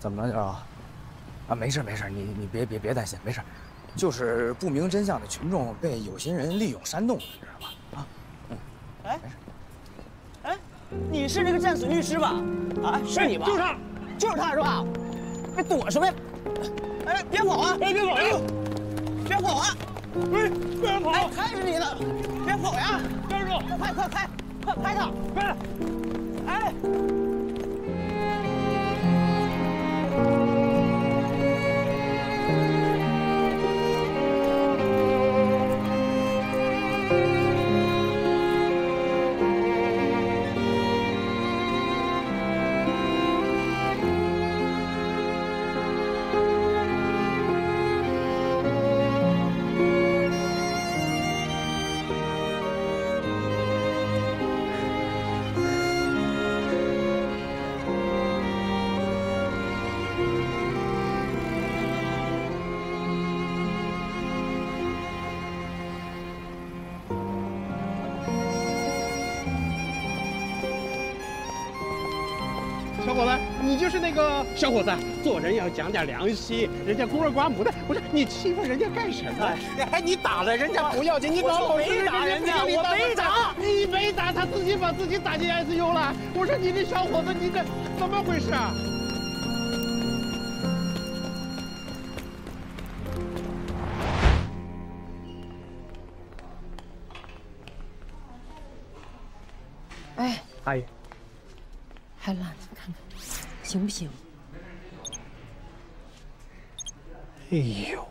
怎么了啊？啊，没事没事，你别担心，没事，就是不明真相的群众被有心人利用煽动，你知道吧？啊， 哎，没事。哎，你是那个战损律师吧？啊，是你吧？就是他是吧？别躲什么呀？哎，别跑啊！哎，别跑呀！别跑啊！哎，别跑！哎，还是你的，别跑呀！站住！快拍他！快！哎！ 小伙子，你就是那个小伙子，做人要讲点良心，人家孤儿寡母的，不是你欺负人家干什么？哎，你打了人家不要紧，你老老实实打人家，我没打， 你没打，他自己把自己打进 ICU 了。我说你这小伙子，你这怎么回事啊？ 哎， 阿姨， 还辣，你看看，行不行？ 哎呦，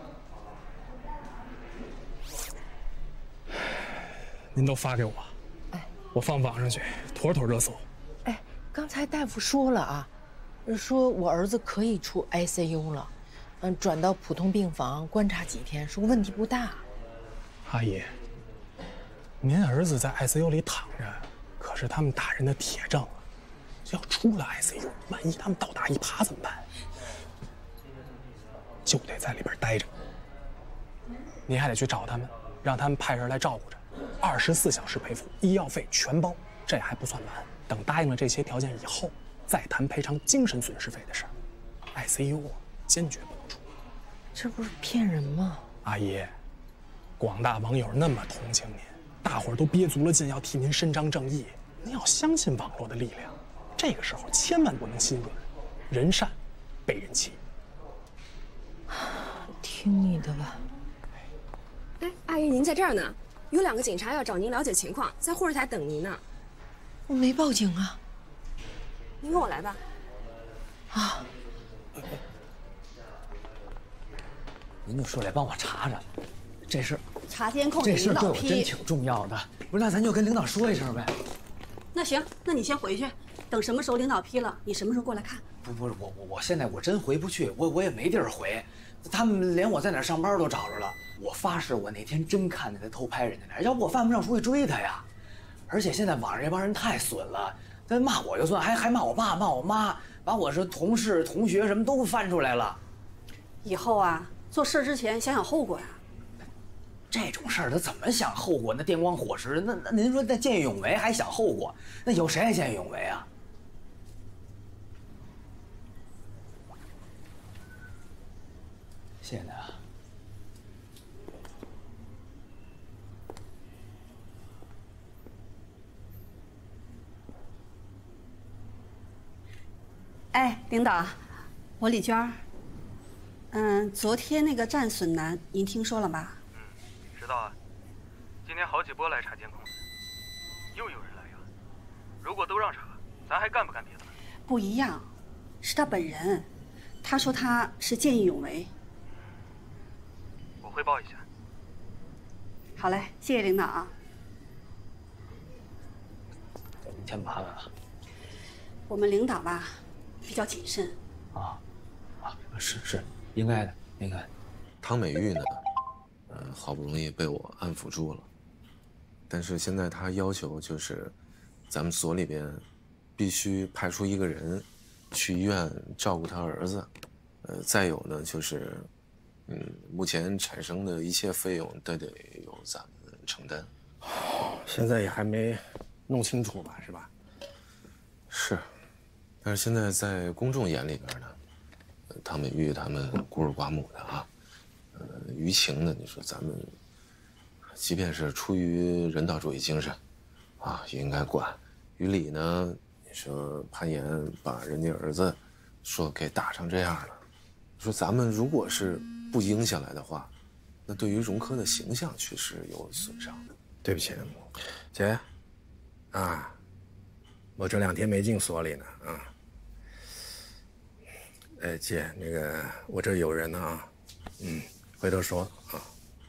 您都发给我， 哎， 我放网上去，妥妥热搜。 哎，刚才大夫说了啊，说我儿子可以出 ICU 了，转到普通病房观察几天，说问题不大。 阿姨，您儿子在 ICU 里躺着，可是他们打人的铁证啊，要出了 ICU，万一他们倒打一耙怎么办？就得在里边待着。您还得去找他们，让他们派人来照顾着，24小时陪护，医药费全包。这还不算完，等答应了这些条件以后，再谈赔偿精神损失费的事儿。ICU 啊，坚决不能出。 这不是骗人吗？ 阿姨，广大网友那么同情您，大伙儿都憋足了劲要替您伸张正义。您要相信网络的力量，这个时候千万不能心软，人善被人欺。 听你的吧。 哎，阿姨，您在这儿呢，有2个警察要找您了解情况，在护士台等您呢。 我没报警啊。 您跟我来吧。 啊。 您就说来帮我查查，这事查监控， 这事对我批真挺重要的。不是，那咱就跟领导说一声呗。 那行，那你先回去，等什么时候领导批了，你什么时候过来看。 不是我现在我真回不去，我也没地儿回，他们连我在哪儿上班都找着了。我发誓，我那天真看见他偷拍人家那，要不我犯不上出去追他呀。而且现在网上这帮人太损了，他骂我就算，还骂我爸骂我妈，把我是同事同学什么都翻出来了。 以后啊，做事之前想想后果呀。 这种事儿他怎么想后果？那电光火石，那您说那见义勇为还想后果？那有谁还见义勇为啊？谢谢您啊。 哎，领导，我李娟儿。昨天那个战损男，您听说了吧？ 知道啊。今天好几波来查监控的，又有人来呀。如果都让查，咱还干不干别的了？ 不一样，是他本人。他说他是见义勇为。 我汇报一下。 好嘞，谢谢领导啊。 给您添麻烦了。 我们领导吧，比较谨慎。 是，应该的，应该。 汤美玉呢，好不容易被我安抚住了，但是现在她要求就是，咱们所里边必须派出一个人去医院照顾她儿子，再有呢就是，目前产生的一切费用都得由咱们承担。 现在也还没弄清楚吧，是吧？ 是，但是现在在公众眼里边呢， 汤美玉他们孤儿寡母的啊，于情呢，你说咱们，即便是出于人道主义精神，啊，也应该管。于理呢，你说潘岩把人家儿子说给打成这样了，说咱们如果是不应下来的话，那对于荣科的形象确实有损伤的。 对不起，姐，啊，我这2天没进所里呢啊。姐，那个我这有人呢啊，回头说啊。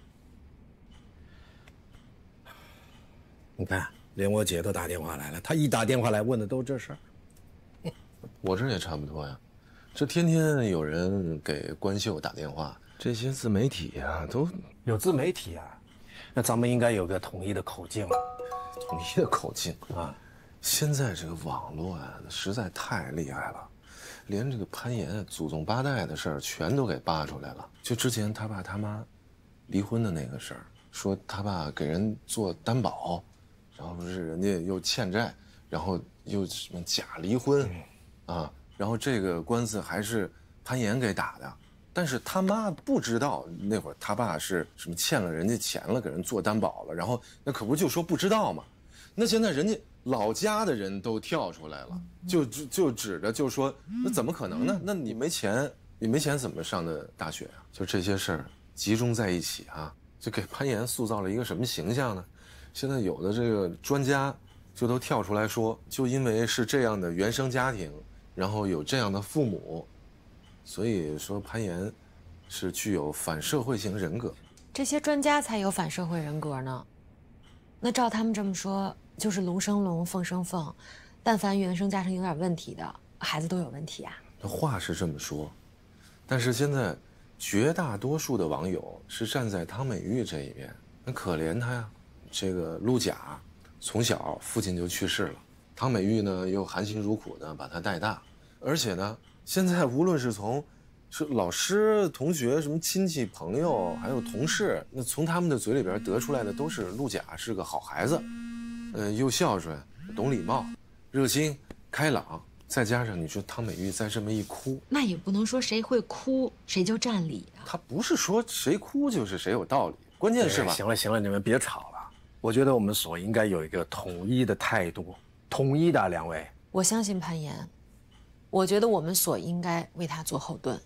你看，连我姐都打电话来了，她一打电话来问的都这事儿。 我这也差不多呀，这天天有人给关秀打电话，这些自媒体啊都有自媒体啊，那咱们应该有个统一的口径。 统一的口径啊！现在这个网络啊，实在太厉害了，连这个潘岩祖宗8代的事儿全都给扒出来了。就之前他爸他妈离婚的那个事儿，说他爸给人做担保，然后是人家又欠债，然后又什么假离婚，啊，然后这个官司还是潘岩给打的。但是他妈不知道那会儿他爸是什么欠了人家钱了，给人做担保了，然后那可不就说不知道吗？那现在人家老家的人都跳出来了，就指着就说那怎么可能呢？那你没钱，怎么上的大学啊？就这些事儿集中在一起啊，就给潘岩塑造了一个什么形象呢？现在有的这个专家就都跳出来说，就因为是这样的原生家庭，然后有这样的父母。所以说潘岩是具有反社会型人格， 这些专家才有反社会人格呢。那照他们这么说，就是龙生龙，凤生凤，但凡原生家庭有点问题的孩子都有问题啊。 那话是这么说，但是现在绝大多数的网友是站在汤美玉这一边，那可怜她呀。这个陆贾从小父亲就去世了，汤美玉呢又含辛茹苦的把他带大，而且呢。现在无论是从老师、同学、什么亲戚、朋友，还有同事，那从他们的嘴里边得出来的都是陆贾是个好孩子，又孝顺、懂礼貌、热心、开朗，再加上你说汤美玉再这么一哭， 那也不能说谁会哭谁就占理啊。 他不是说谁哭就是谁有道理，关键是吧？ 行了行了，你们别吵了。我觉得我们所应该有一个统一的态度，统一的2位。 我相信潘岩。我觉得我们所应该为他做后盾。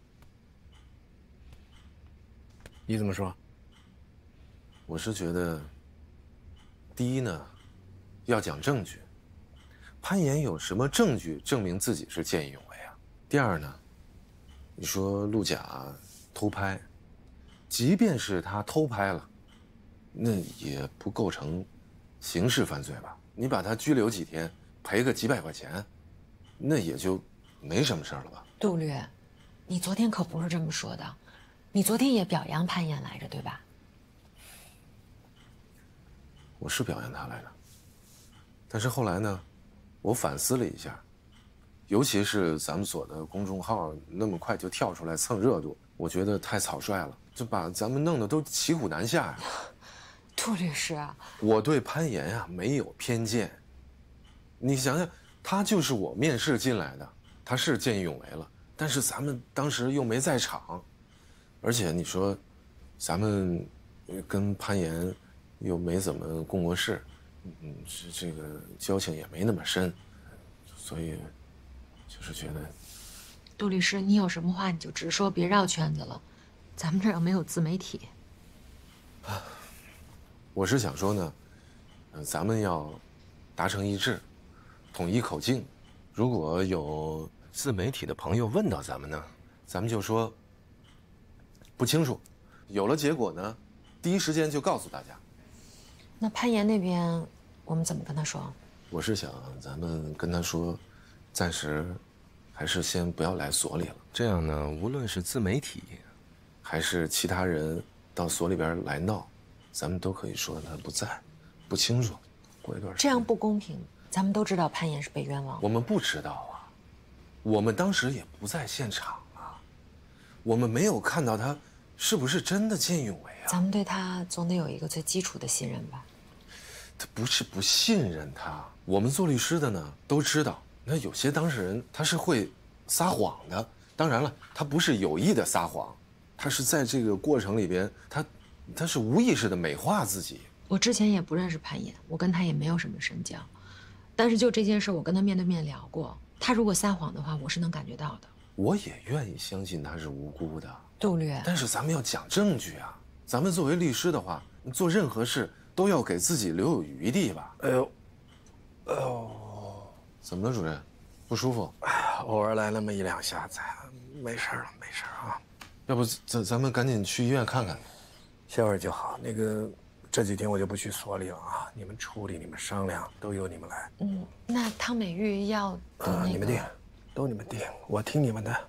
你怎么说？ 我是觉得，第一呢，要讲证据。潘岩有什么证据证明自己是见义勇为啊？第二呢，你说陆贾偷拍，即便是他偷拍了，那也不构成刑事犯罪吧？你把他拘留几天，赔个几百块钱。那也就没什么事儿了吧？ 杜律，你昨天可不是这么说的，你昨天也表扬潘岩来着，对吧？ 我是表扬他来着，但是后来呢，我反思了一下，尤其是咱们所的公众号那么快就跳出来蹭热度，我觉得太草率了，就把咱们弄得都骑虎难下呀。 杜律师啊， 我对潘岩啊没有偏见，你想想。他就是我面试进来的，他是见义勇为了，但是咱们当时又没在场，而且你说，咱们跟潘岩又没怎么共过事，这个交情也没那么深，所以就是觉得， 杜律师，你有什么话你就直说，别绕圈子了，咱们这儿又没有自媒体。 我是想说呢，咱们要达成一致。统一口径，如果有自媒体的朋友问到咱们呢，咱们就说不清楚，有了结果呢，第一时间就告诉大家。 那潘岩那边，我们怎么跟他说？ 我是想咱们跟他说，暂时还是先不要来所里了。这样呢，无论是自媒体，还是其他人到所里边来闹，咱们都可以说他不在，不清楚。过一段时间这样不公平。咱们都知道潘岩是被冤枉的。 我们不知道啊，我们当时也不在现场啊，我们没有看到他是不是真的见义勇为啊。 咱们对他总得有一个最基础的信任吧。 他不是不信任他，我们做律师的呢都知道，那有些当事人他是会撒谎的， 当然了，他不是有意的撒谎，他是在这个过程里边，他是无意识的美化自己。 我之前也不认识潘岩，我跟他也没有什么深交，但是就这件事，我跟他面对面聊过。他如果撒谎的话，我是能感觉到的。 我也愿意相信他是无辜的， 杜略。但是咱们要讲证据啊！咱们作为律师的话，做任何事都要给自己留有余地吧。哎呦，怎么了，主任？不舒服？ 偶尔来那么1、2下子，没事了，没事啊。 要不咱们赶紧去医院看看， 歇会儿就好。那个。这几天我就不去所里了啊！你们处理，你们商量，都由你们来。 那汤美玉要你们定，都你们定，我听你们的。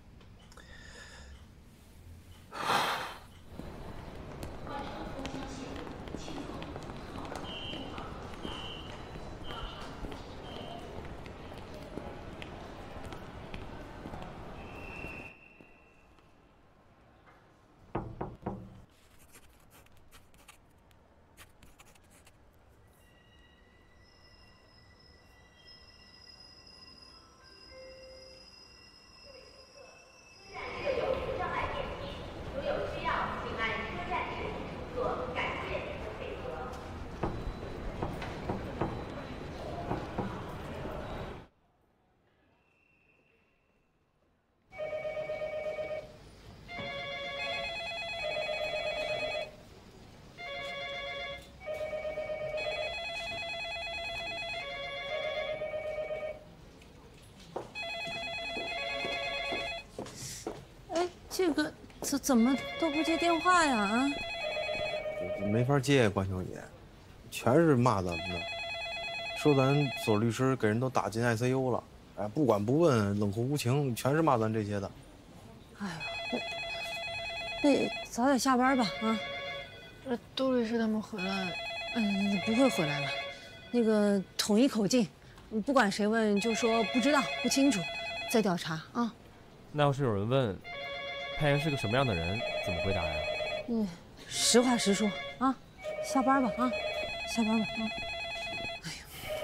这个怎么都不接电话呀？啊， 没法接，关小姐，全是骂咱们的，说咱所律师给人都打进 ICU 了，哎，不管不问，冷酷无情，全是骂咱这些的。 哎呀，那早点下班吧啊！ 杜律师他们回来， 不会回来了，那个统一口径，不管谁问就说不知道、不清楚，再调查啊。 那要是有人问潘岩是个什么样的人，怎么回答呀？ 实话实说啊，下班吧啊，下班吧啊。哎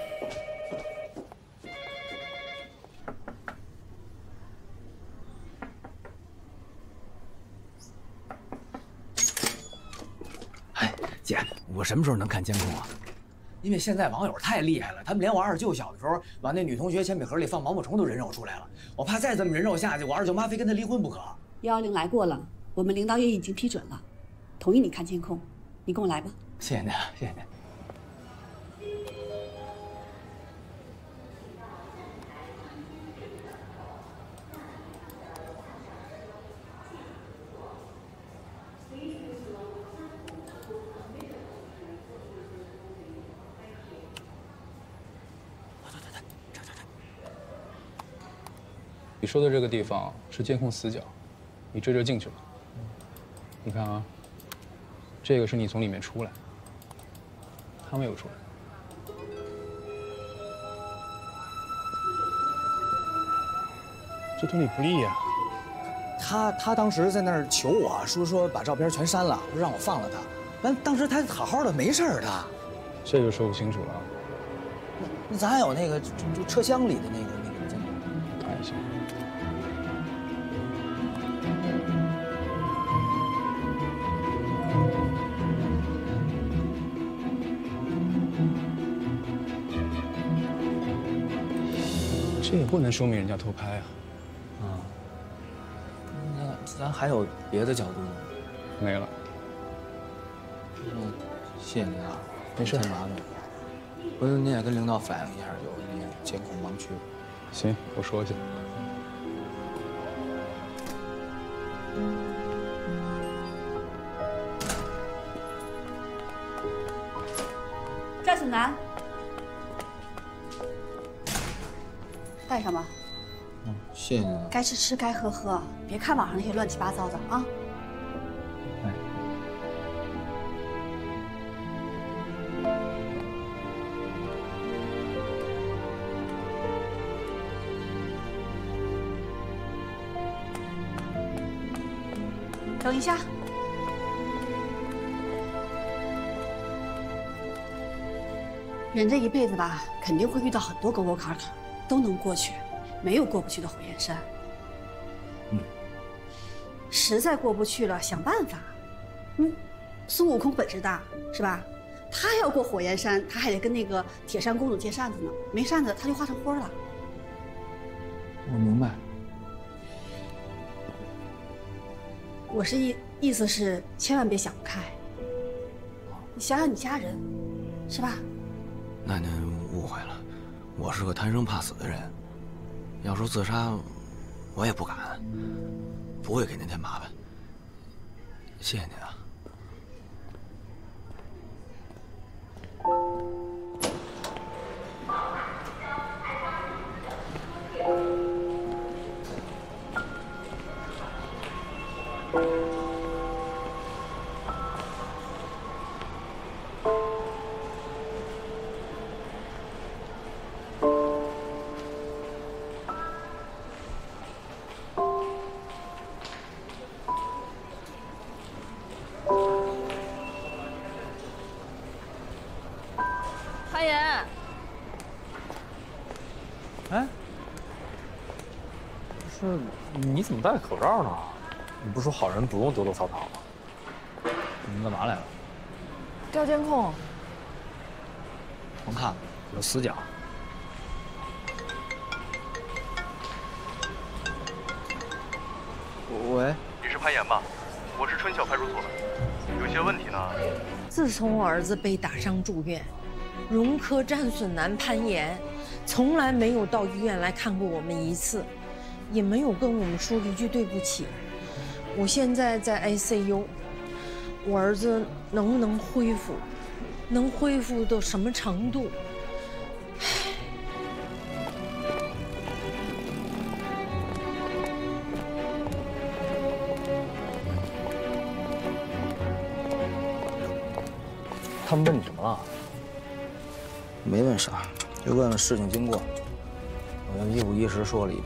呀，哎，姐，我什么时候能看监控啊？因为现在网友太厉害了，他们连我二舅小的时候往那女同学铅笔盒里放毛毛虫都人肉出来了。我怕再这么人肉下去，我二舅妈非跟他离婚不可。 110来过了，我们领导也已经批准了，同意你看监控，你跟我来吧。 谢谢您，谢谢您。 你说的这个地方是监控死角，你追着进去了。你看啊，这个是你从里面出来，他没有出来。这对你不利呀。 他当时在那儿求我说把照片全删了，说让我放了他。完，当时他好好的没事儿的。 这就说不清楚了。 那咱还有那个就车厢里的那个监控， 看一下。这也不能说明人家偷拍啊。 那咱还有别的角度吗？ 没了。 谢谢您啊， 没事。 太麻烦了。回头您也跟领导反映一下，有那个监控盲区。 行，我说去。 赵醒南，带上吧。 谢谢您。 该吃吃，该喝喝，别看网上那些乱七八糟的啊。等一下，人这一辈子吧，肯定会遇到很多沟沟坎坎，都能过去，没有过不去的火焰山。 实在过不去了，想办法。孙悟空本事大是吧？他要过火焰山，他还得跟那个铁扇公主借扇子呢，没扇子他就化成灰了。 我明白。 我是意思是，千万别想不开。你想想你家人，是吧？ 那您误会了，我是个贪生怕死的人，要说自杀，我也不敢，不会给您添麻烦。谢谢您啊。 潘岩， 哎，不是，你怎么戴口罩呢？你不说好人不用躲躲藏藏吗？你们干嘛来了？ 调监控。 甭看了，有死角。 喂，你是潘岩吧？我是春晓派出所的，有些问题呢。 自从我儿子被打伤住院，荣科战损男潘岩从来没有到医院来看过我们一次，也没有跟我们说一句对不起。我现在在 ICU， 我儿子能不能恢复，能恢复到什么程度？ 他们问你什么了？ 没问啥，就问了事情经过，我用一五一十说了一遍。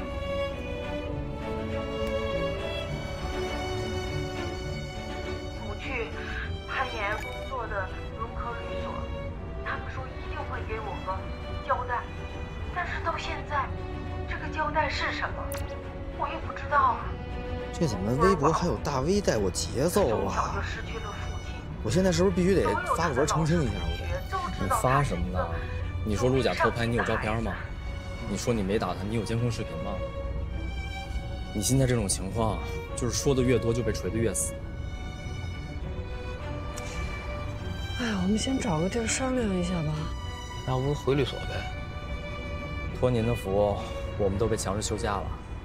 我去潘岩工作的荣科律所，他们说一定会给我个交代，但是到现在，这个交代是什么，我也不知道啊。 这怎么微博还有大 V 带我节奏啊？我现在是不是必须得发个文澄清一下？ 你发什么呢？你说陆甲偷拍，你有照片吗？你说你没打他，你有监控视频吗？你现在这种情况，就是说的越多就被锤得越死。 哎呀，我们先找个地儿商量一下吧。 要不回律所呗？托您的福，我们都被强制休假了。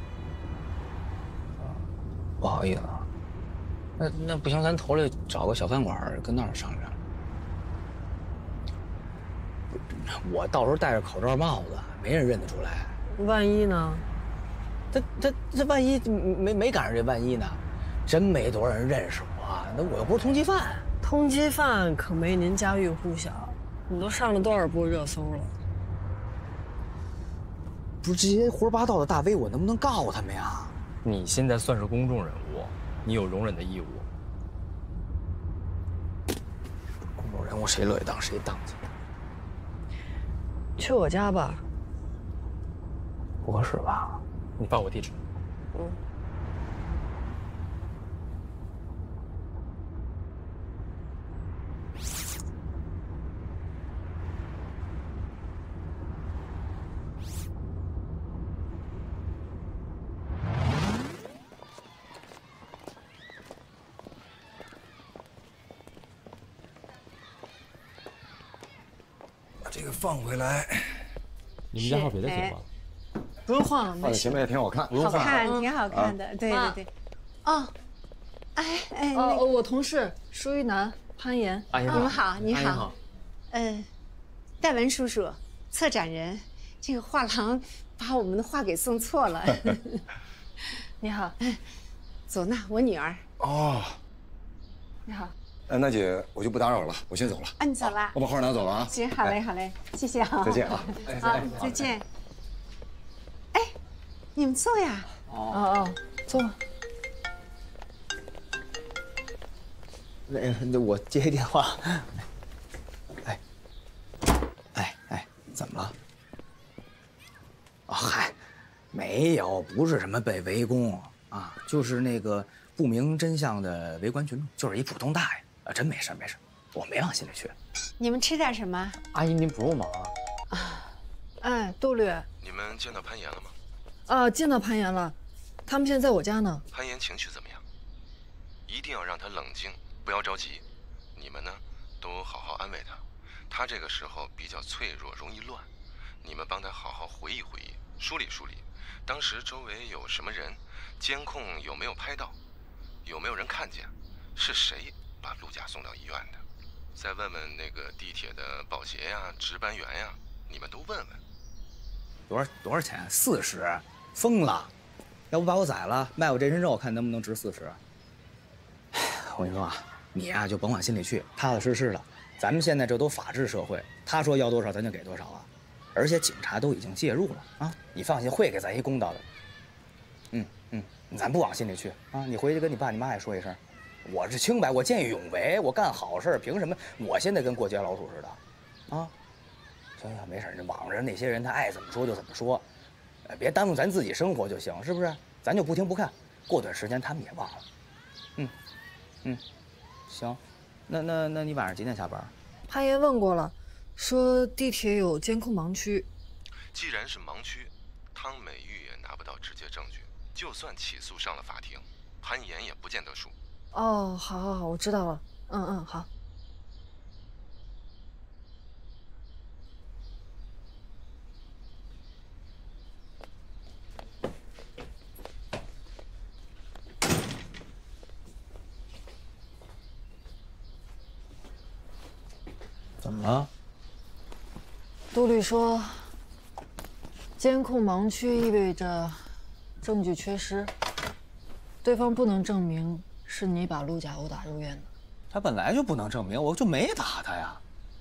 不好意思啊，那不行，咱头里找个小饭馆跟那儿商量。我到时候戴着口罩帽子，没人认得出来。 万一呢？ 这万一没赶上这万一呢？真没多少人认识我，那我又不是通缉犯。 通缉犯可没您家喻户晓，你都上了多少部热搜了？ 不是这些胡说八道的大 V，我能不能告他们呀？ 你现在算是公众人物，你有容忍的义务。 公众人物谁乐意当谁当去。 去我家吧。 不合适吧？ 你报我地址。 把这个放回来。 你们家还有别的景吗？ 不用换了， 放在前面也挺好看， 好看，挺好看的，对对对。哦， 我同事舒一楠、潘岩， 你们好，你好。 戴文叔叔，策展人，这个画廊把我们的画给送错了。 你好， 左娜，我女儿。 哦， 你好。 那姐，我就不打扰了，我先走了。 你走了。 我把画拿走了啊。 行，好嘞，好嘞，谢谢啊。 再见啊。 好，再见。哎，你们坐呀。 坐。 那我接一电话。怎么了？嗨，没有，不是什么被围攻啊，就是那个不明真相的围观群众，就是一普通大爷啊，真没事没事，我没往心里去。 你们吃点什么？ 阿姨您不用忙啊。 哎，杜律， 你们见到潘岩了吗？ 啊，见到潘岩了，他们现在在我家呢。 潘岩情绪怎么样？一定要让他冷静，不要着急。你们呢，都好好安慰他。他这个时候比较脆弱，容易乱。你们帮他好好回忆回忆，梳理梳理，当时周围有什么人，监控有没有拍到，有没有人看见，是谁把陆家送到医院的？再问问那个地铁的保洁呀、值班员呀，你们都问问。 多少钱？40，疯了！要不把我宰了，卖我这身肉，看能不能值40。我跟你说啊，你呀就甭往心里去，踏踏实实的。咱们现在这都法治社会，他说要多少咱就给多少啊。而且警察都已经介入了啊，你放心，会给咱一公道的。咱不往心里去啊。你回去跟你爸你妈也说一声，我是清白，我见义勇为，我干好事，凭什么我现在跟过街老鼠似的？啊，行，没事，网上那些人他爱怎么说就怎么说，别耽误咱自己生活就行，是不是？咱就不听不看，过段时间他们也忘了。行，那你晚上几点下班？ 潘岩问过了，说地铁有监控盲区。 既然是盲区，汤美玉也拿不到直接证据，就算起诉上了法庭，潘岩也不见得输。 哦，好，我知道了。好。 怎么了？ 杜律说，监控盲区意味着证据缺失，对方不能证明是你把陆家殴打入院的。 他本来就不能证明，我就没打他呀。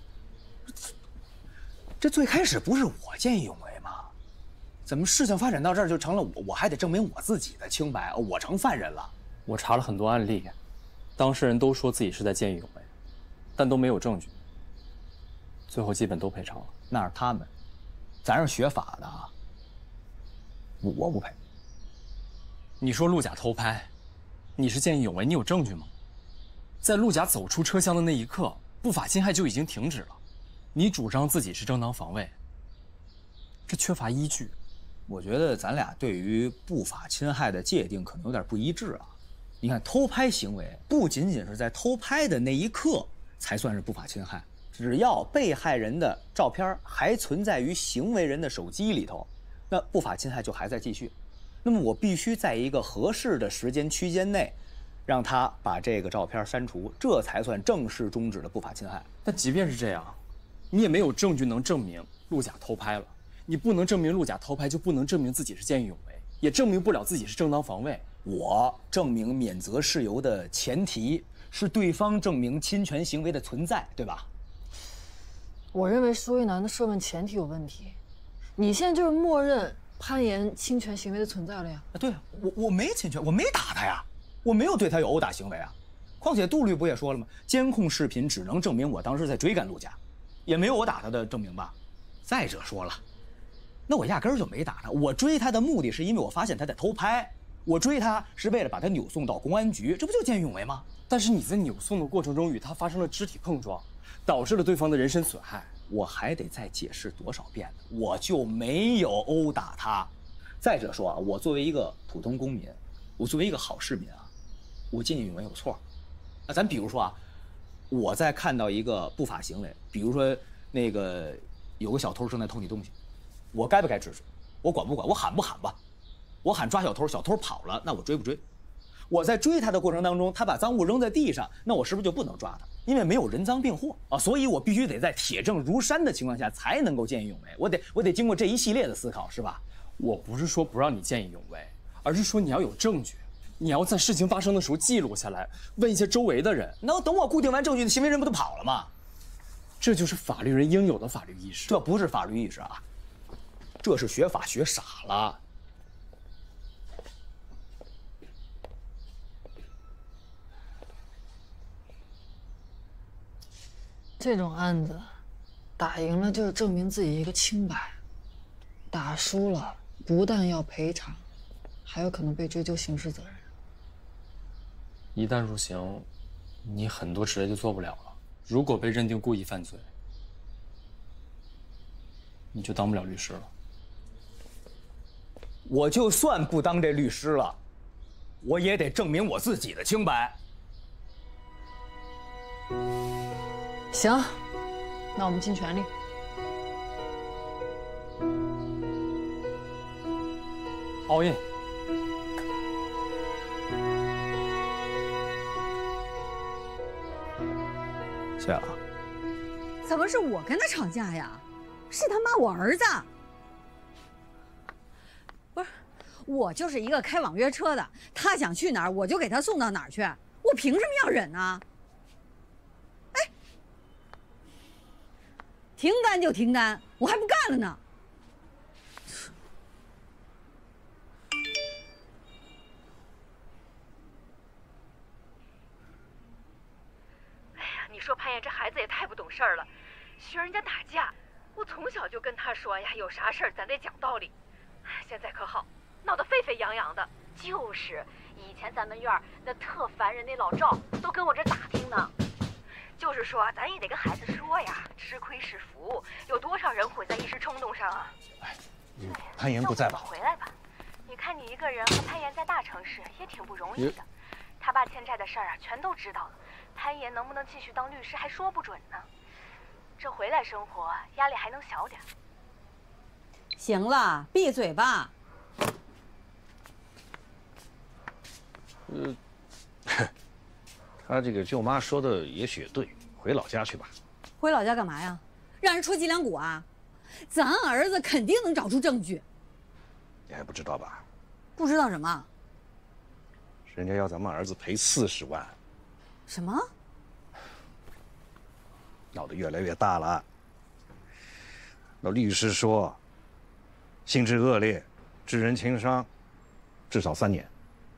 这最开始不是我见义勇为吗？怎么事情发展到这儿就成了我还得证明我自己的清白，我成犯人了？ 我查了很多案例，当事人都说自己是在见义勇为，但都没有证据。最后基本都赔偿了。 那是他们，咱是学法的啊，我不赔。 你说陆甲偷拍，你是见义勇为，你有证据吗？在陆甲走出车厢的那一刻，不法侵害就已经停止了。你主张自己是正当防卫，这缺乏依据。 我觉得咱俩对于不法侵害的界定可能有点不一致啊。你看，偷拍行为不仅仅是在偷拍的那一刻才算是不法侵害。只要被害人的照片还存在于行为人的手机里头，那不法侵害就还在继续。那么我必须在一个合适的时间区间内，让他把这个照片删除，这才算正式终止了不法侵害。 但即便是这样，你也没有证据能证明陆甲偷拍了。你不能证明陆甲偷拍，就不能证明自己是见义勇为，也证明不了自己是正当防卫。 我证明免责事由的前提是对方证明侵权行为的存在，对吧？ 我认为苏一楠的设问前提有问题，你现在就是默认潘岩侵权行为的存在了呀？ 对啊，我没侵权，我没打他呀，我没有对他有殴打行为啊。况且杜律不也说了吗？监控视频只能证明我当时在追赶陆家，也没有我打他的证明吧。再者说了，那我压根儿就没打他，我追他的目的是因为我发现他在偷拍，我追他是为了把他扭送到公安局，这不就见义勇为吗？ 但是你在扭送的过程中与他发生了肢体碰撞，导致了对方的人身损害， 我还得再解释多少遍呢？我就没有殴打他。再者说啊，我作为一个普通公民，我作为一个好市民啊，我见义勇为有错。那咱比如说啊，我在看到一个不法行为，比如说那个有个小偷正在偷你东西，我该不该制止？我管不管？我喊不喊吧？我喊抓小偷，小偷跑了，那我追不追？我在追他的过程当中，他把赃物扔在地上，那我是不是就不能抓他？因为没有人赃并获啊，所以我必须得在铁证如山的情况下才能够见义勇为。我得经过这一系列的思考，是吧？ 我不是说不让你见义勇为，而是说你要有证据，你要在事情发生的时候记录下来，问一些周围的人。 那等我固定完证据，行为人不都跑了吗？ 这就是法律人应有的法律意识。 这不是法律意识啊，这是学法学傻了。 这种案子，打赢了就是证明自己一个清白，打输了不但要赔偿， 还有可能被追究刑事责任。 一旦入刑，你很多职业就做不了了。如果被认定故意犯罪，你就当不了律师了。 我就算不当这律师了，我也得证明我自己的清白。 行，那我们尽全力。 all in。 谢了。 怎么是我跟他吵架呀？是他骂我儿子。不是，我就是一个开网约车的，他想去哪儿我就给他送到哪儿去，我凭什么要忍呢？哎，停单就停单，我还不干了呢。 你说潘岩这孩子也太不懂事儿了，学人家打架。我从小就跟他说呀，有啥事儿咱得讲道理。现在可好，闹得沸沸扬扬的。就是以前咱们院那特烦人那老赵都跟我这打听呢，就是说咱也得跟孩子说呀，吃亏是福，有多少人毁在一时冲动上啊？ 潘岩不在吧？ 回来吧，你看你一个人和潘岩在大城市也挺不容易的。他爸欠债的事儿啊，全都知道了。潘岩能不能继续当律师还说不准呢，这回来生活压力还能小点。 行了，闭嘴吧。 他这个舅妈说的也许也对，回老家去吧。 回老家干嘛呀？让人戳脊梁骨啊？咱儿子肯定能找出证据。 你还不知道吧？ 不知道什么？ 人家要咱们儿子赔40万。 什么？ 闹得越来越大了。那律师说，性质恶劣，致人轻伤，至少3年。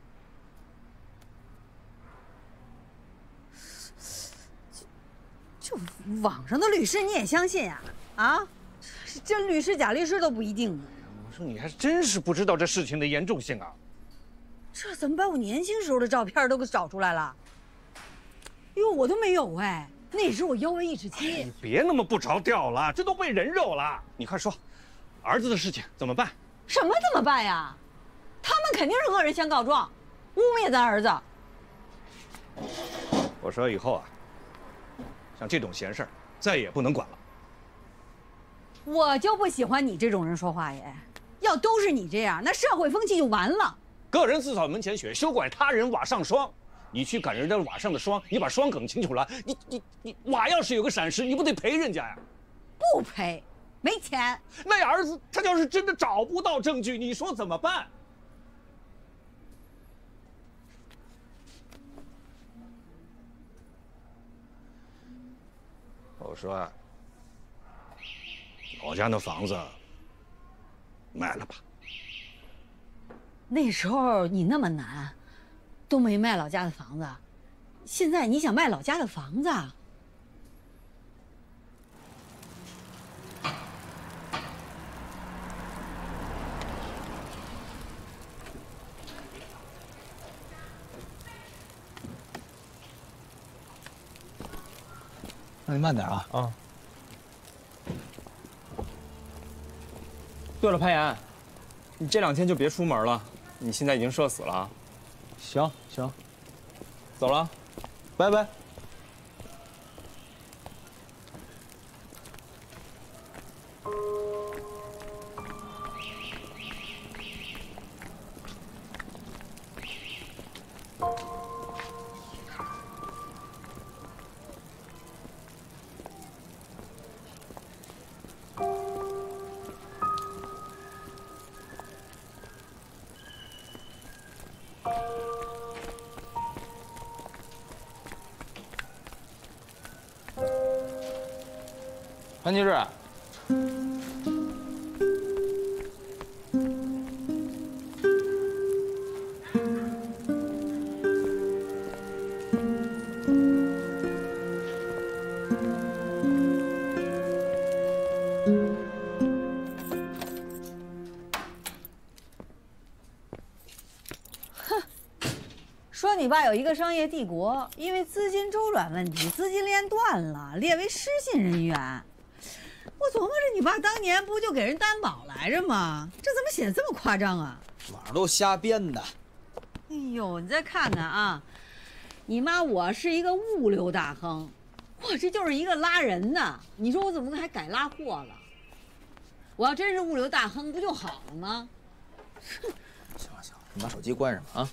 就网上的律师你也相信呀？啊，真律师假律师都不一定呢。 我说你还真是不知道这事情的严重性啊！ 这怎么把我年轻时候的照片都给找出来了？哟，我都没有哎，那时我腰围1.7。 你别那么不着调了，这都被人肉了。你快说，儿子的事情怎么办？ 什么怎么办呀？他们肯定是恶人先告状，污蔑咱儿子。 我说以后啊，像这种闲事儿再也不能管了。 我就不喜欢你这种人说话耶！要都是你这样，那社会风气就完了。 个人自扫门前雪，休怪他人瓦上霜。你去赶人家瓦上的霜，你把霜梗清楚了，你瓦要是有个闪失，你不得赔人家呀？ 不赔，没钱。 那儿子他要是真的找不到证据，你说怎么办？我说啊，老家那房子卖了吧。 那时候你那么难，都没卖老家的房子，现在你想卖老家的房子？ 那你慢点啊！ 啊。对了，潘岩，你这2天就别出门了，你现在已经社死了。 行行， 走了， 拜拜。 潘继志， 你爸有一个商业帝国，因为资金周转问题，资金链断了，列为失信人员。我琢磨着，你爸当年不就给人担保来着吗？这怎么写的这么夸张啊？ 网上都瞎编的。 哎呦，你再看看啊，你妈我是一个物流大亨，我这就是一个拉人的。你说我怎么还改拉货了？我要真是物流大亨，不就好了吗？ 行了行了，你把手机关上吧啊！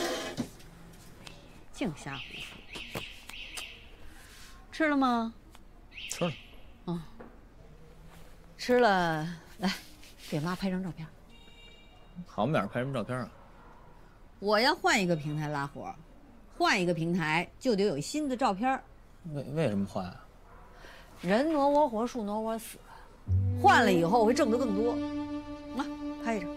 净瞎胡说。吃了吗？ 吃了。 嗯。吃了，来，给妈拍张照片。 好面拍什么照片啊？ 我要换一个平台拉活，换一个平台就得有新的照片。 为什么换啊？ 人挪我活，树挪我死，换了以后我会挣得更多。来，拍着。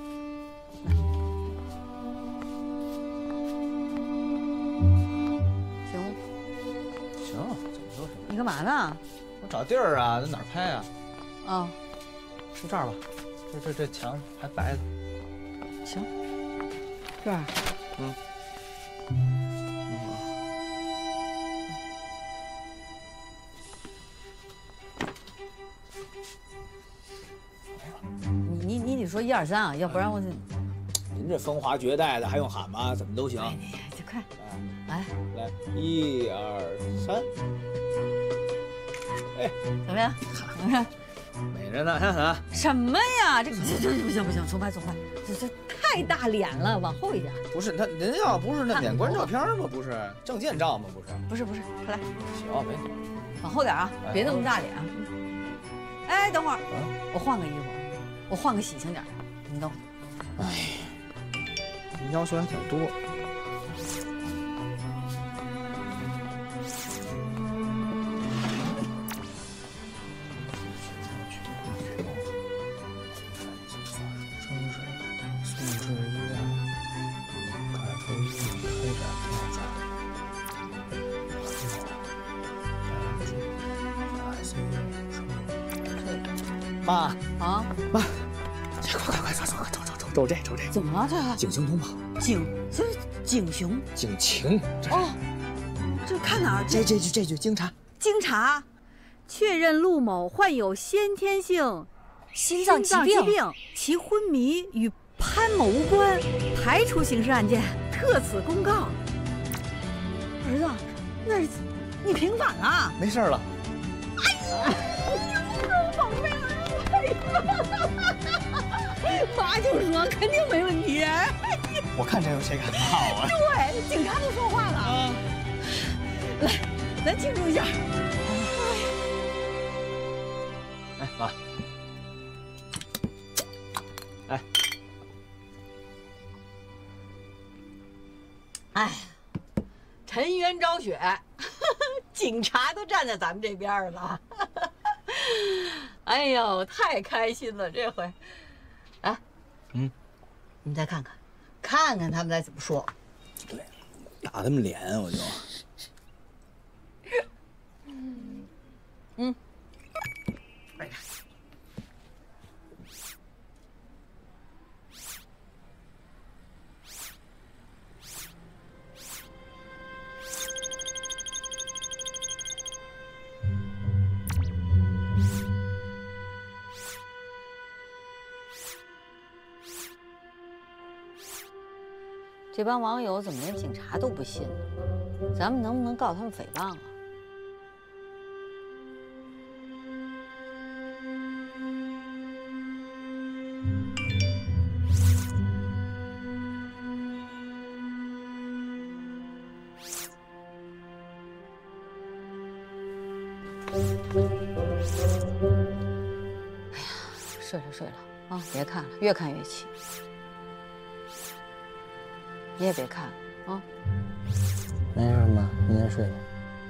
行吗？ 行，怎么说什么？ 你干嘛呢？ 我找地儿啊，在哪儿拍啊？ 啊， 就这儿吧，这墙还白的。 行，这儿。 嗯。 你得说1、2、3啊，要不然我就。 您这风华绝代的还用喊吗？怎么都行。 就快，来 1、2、3。哎， 怎么样？怎么样？ 美着呢，看看。 什么呀？这不行，重拍，这太大脸了，往后一点。 不是，您要不是那免冠照片吗？不是证件照吗？ 不是，快来。 行，没事。 往后点啊，别那么大脸啊。哎，等会儿，我换个衣服，我换个喜庆点的，你等会儿。 哎，你要求还挺多。妈啊， 妈，快走，走这。 怎么了这？ 警情通报。 警熊。 警情。 哦，这看哪儿？ 这句经查。 经查，确认陆某患有先天性心脏疾病， 其昏迷与潘某无关，排除刑事案件，特此公告。 儿子，那是你平反了？ 没事了。 哎呀，宝贝儿。 妈就说肯定没问题。 我看这有谁敢骂我？ 对，警察都说话了。来，咱庆祝一下。 哎，妈。 哎，沉冤昭雪，警察都站在咱们这边了。哎呦，太开心了这回！哎，你再看看他们再怎么说。 对，打他们脸我就。哎呀， 这帮网友怎么连警察都不信呢？咱们能不能告他们诽谤啊？哎呀，睡了啊！别看了，越看越气。你也别看了啊！ 没事，妈，你先睡吧。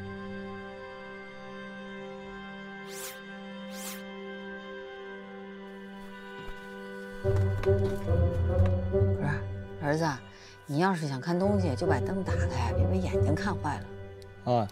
不是，儿子，你要是想看东西，就把灯打开，别把眼睛看坏了。 啊。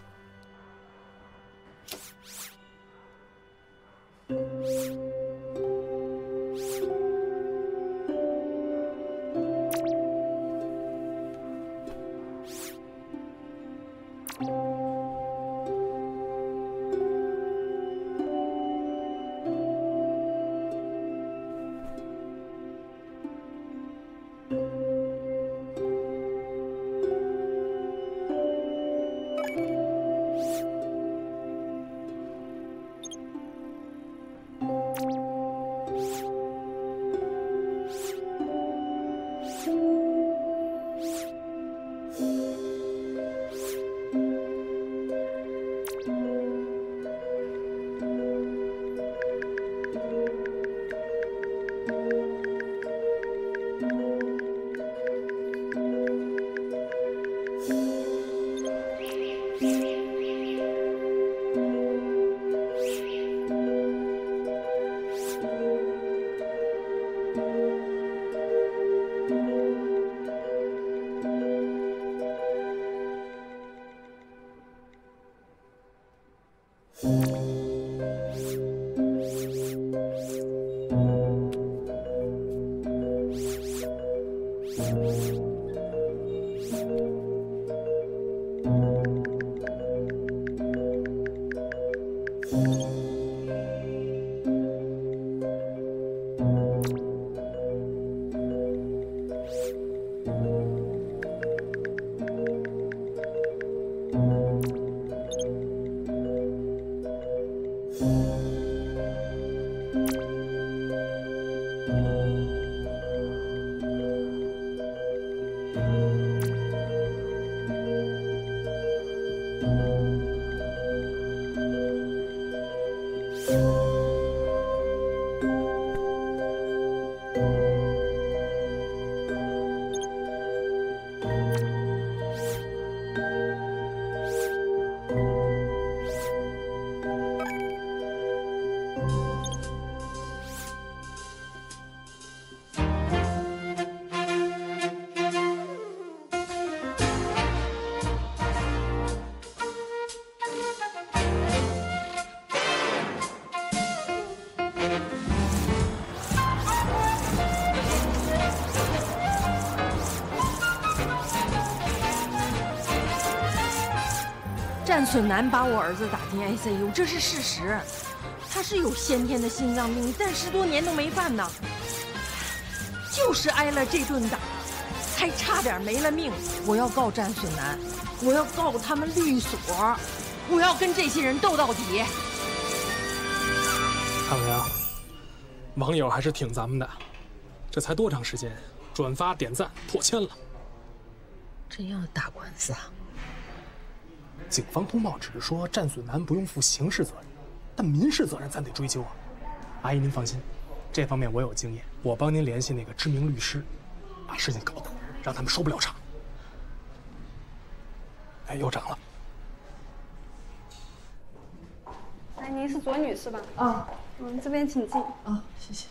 战损男把我儿子打进 ICU， 这是事实。他是有先天的心脏病，但10多年都没犯呢，就是挨了这顿打，才差点没了命。我要告战损男，我要告他们律所，我要跟这些人斗到底。 看没有，网友还是挺咱们的，这才多长时间，转发点赞破1000了。 真要打官司啊？ 警方通报只是说战损男不用负刑事责任，但民事责任咱得追究啊。阿姨您放心，这方面我有经验，我帮您联系那个知名律师，把事情搞定，让他们收不了场。哎，又涨了。 哎，您是左女士吧？ 啊， 这边请进。 啊，谢谢。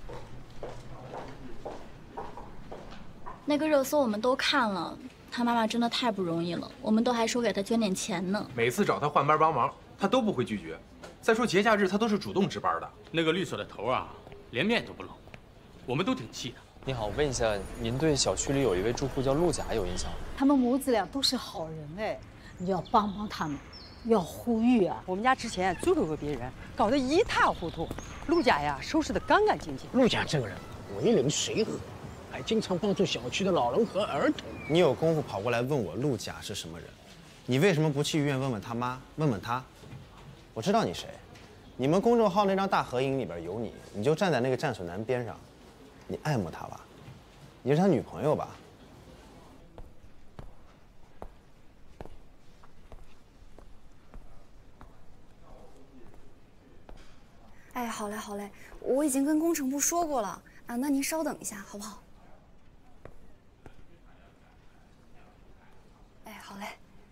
那个热搜我们都看了。他妈妈真的太不容易了，我们都还说给他捐点钱呢。 每次找他换班帮忙，他都不会拒绝。再说节假日，他都是主动值班的。 那个律所的头啊，连面都不露，我们都挺气的。 你好，问一下，您对小区里有一位住户叫陆甲有印象吗？ 他们母子俩都是好人哎，你要帮帮他们，要呼吁啊！ 我们家之前追回过别人，搞得一塌糊涂，陆甲呀收拾得干干净净。 陆甲这个人为人随和。还经常帮助小区的老人和儿童。 你有功夫跑过来问我陆甲是什么人？你为什么不去医院问问他妈，问问他？我知道你谁，你们公众号那张大合影里边有你，你就站在那个战损男边上，你爱慕他吧？你是他女朋友吧？ 哎，好嘞好嘞，我已经跟工程部说过了啊，那您稍等一下，好不好？哎，好嘞。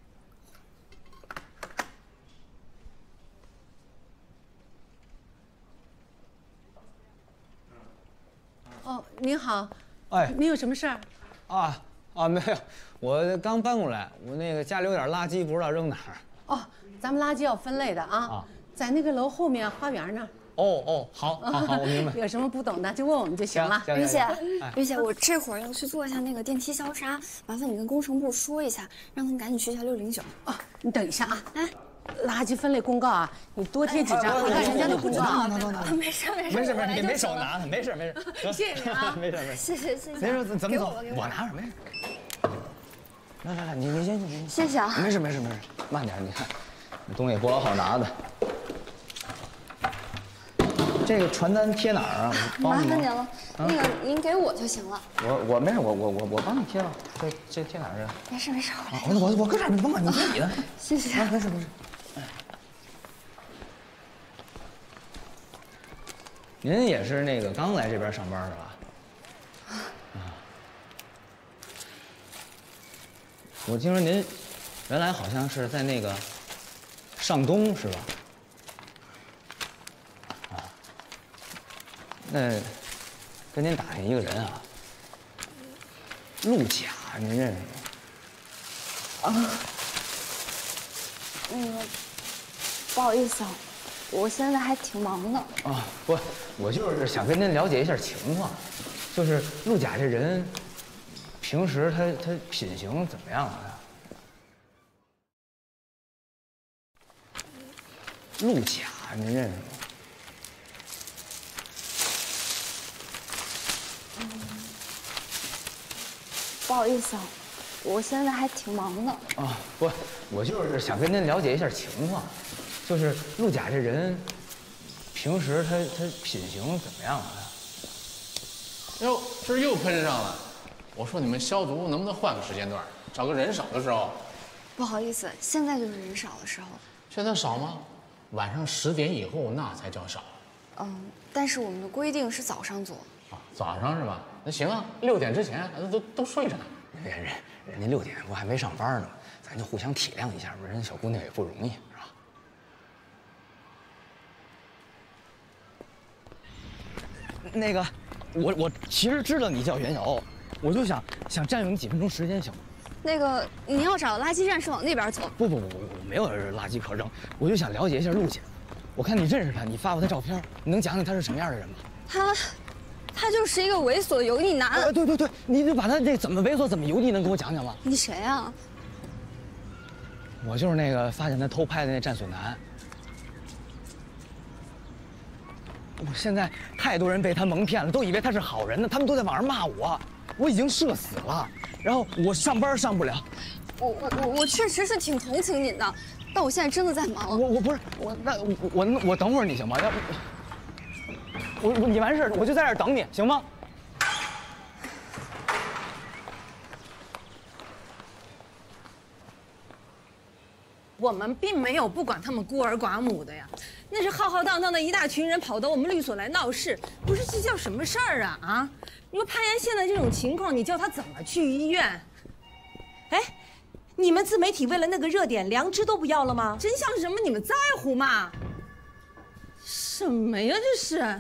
哦，您好。 哎， 您有什么事儿？ 没有，我刚搬过来，我那个家里有点垃圾，不知道扔哪儿。 哦，咱们垃圾要分类的啊，在那个楼后面花园那儿。 好，我明白。 有什么不懂的就问我们就行了。 于姐，于姐，我这会儿要去做一下那个电梯消杀，麻烦你跟工程部说一下，让他们赶紧去一下609。 哦，你等一下啊。哎，垃圾分类公告啊，你多贴几张，我看人家都不知道。 没事， 你没手拿呢，没事。 谢谢你啊， 没事。 谢谢。 没事，怎么走？ 我拿着，没事。 来，你先。 谢谢啊。 没事，慢点，你看，这东西也不老好拿的。 这个传单贴哪儿啊？ 麻烦您了，那个您给我就行了。 我没事，我帮你贴了。这贴哪儿啊？ 没事没事， 我搁这儿，你甭管，你贴你的。 谢谢。 没事。您也是那个刚来这边上班的吧？我听说您原来好像是在那个上东是吧？啊，那跟您打听一个人啊，陆甲，您认识吗？ 啊，那个不好意思啊，我现在还挺忙的。 啊，不，我就是想跟您了解一下情况，就是陆甲这人。平时他品行怎么样啊？陆甲，您认识吗？ 不好意思啊，我现在还挺忙的。 啊，不，我就是想跟您了解一下情况，就是陆甲这人，平时他品行怎么样啊？ 哟，这又喷上了。我说你们消毒能不能换个时间段，找个人少的时候？ 不好意思，现在就是人少的时候。 现在少吗？晚上10点以后那才叫少。 但是我们的规定是早上做。 啊，早上是吧？那行啊，6点之前都睡着呢。 人家6点不还没上班呢，咱就互相体谅一下吧，人家小姑娘也不容易，是吧？那个，我其实知道你叫袁瑶。我就想占用你几分钟时间，行吗？ 那个，你要找垃圾站是往那边走。 不，我没有垃圾可扔，我就想了解一下陆姐。我看你认识她，你发过她照片，你能讲讲她是什么样的人吗？ 他就是一个猥琐油腻男。 对，你就把他这怎么猥琐怎么油腻能给我讲讲吗？ 你谁啊？ 我就是那个发现他偷拍的那战损男。我现在太多人被他蒙骗了，都以为他是好人呢，他们都在网上骂我。我已经社死了，然后我上班上不了。 我确实是挺同情您的，但我现在真的在忙。 我不是我等会儿你行吗？要不你完事我就在这儿等你，行吗？ 我们并没有不管他们孤儿寡母的呀，那是浩浩荡荡的一大群人跑到我们律所来闹事，不是这叫什么事儿啊？啊！你说潘岩现在这种情况，你叫他怎么去医院？哎，你们自媒体为了那个热点，良知都不要了吗？真相是什么？你们在乎吗？什么呀这是？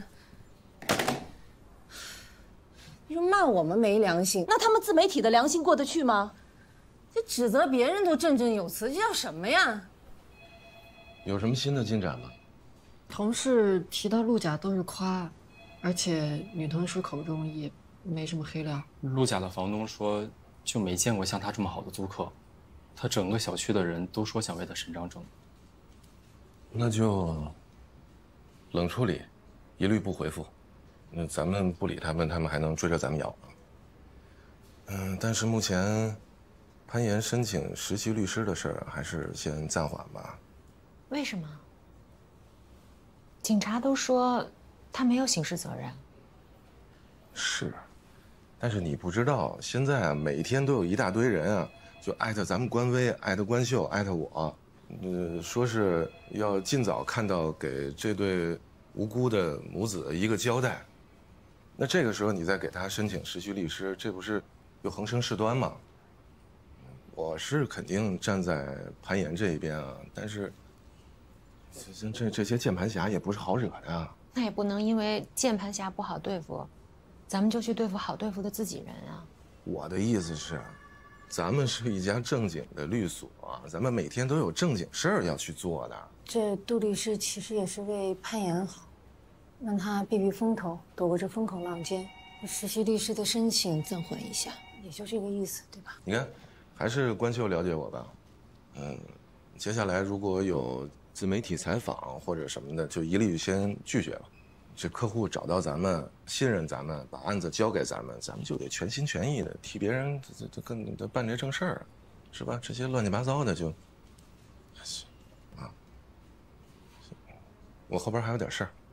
你说骂我们没良心，那他们自媒体的良心过得去吗？这指责别人都振振有词，这叫什么呀？ 有什么新的进展吗？ 同事提到陆甲都是夸，而且女同事口中也没什么黑料。 陆甲的房东说，就没见过像他这么好的租客，他整个小区的人都说想为他伸张正义。 那就冷处理，一律不回复。那咱们不理他们，他们还能追着咱们咬吗？但是目前潘岩申请实习律师的事儿还是先暂缓吧。 为什么？警察都说他没有刑事责任。 是，但是你不知道，现在啊，每天都有一大堆人啊，就艾特咱们官微，艾特关秀，艾特我，说是要尽早看到给这对无辜的母子一个交代。那这个时候你再给他申请实习律师，这不是又横生事端吗？我是肯定站在潘岩这一边啊，但是这些键盘侠也不是好惹的。 那也不能因为键盘侠不好对付，咱们就去对付好对付的自己人啊。 我的意思是，咱们是一家正经的律所，咱们每天都有正经事儿要去做的。 这杜律师其实也是为潘岩好，让他避避风头，躲过这风口浪尖。实习律师的申请暂缓一下，也就这个意思，对吧？ 你看，还是关秀了解我吧。接下来如果有自媒体采访或者什么的，就一律先拒绝了。这客户找到咱们，信任咱们，把案子交给咱们，咱们就得全心全意的替别人跟办这正事儿，是吧？这些乱七八糟的就，啊，我后边还有点事儿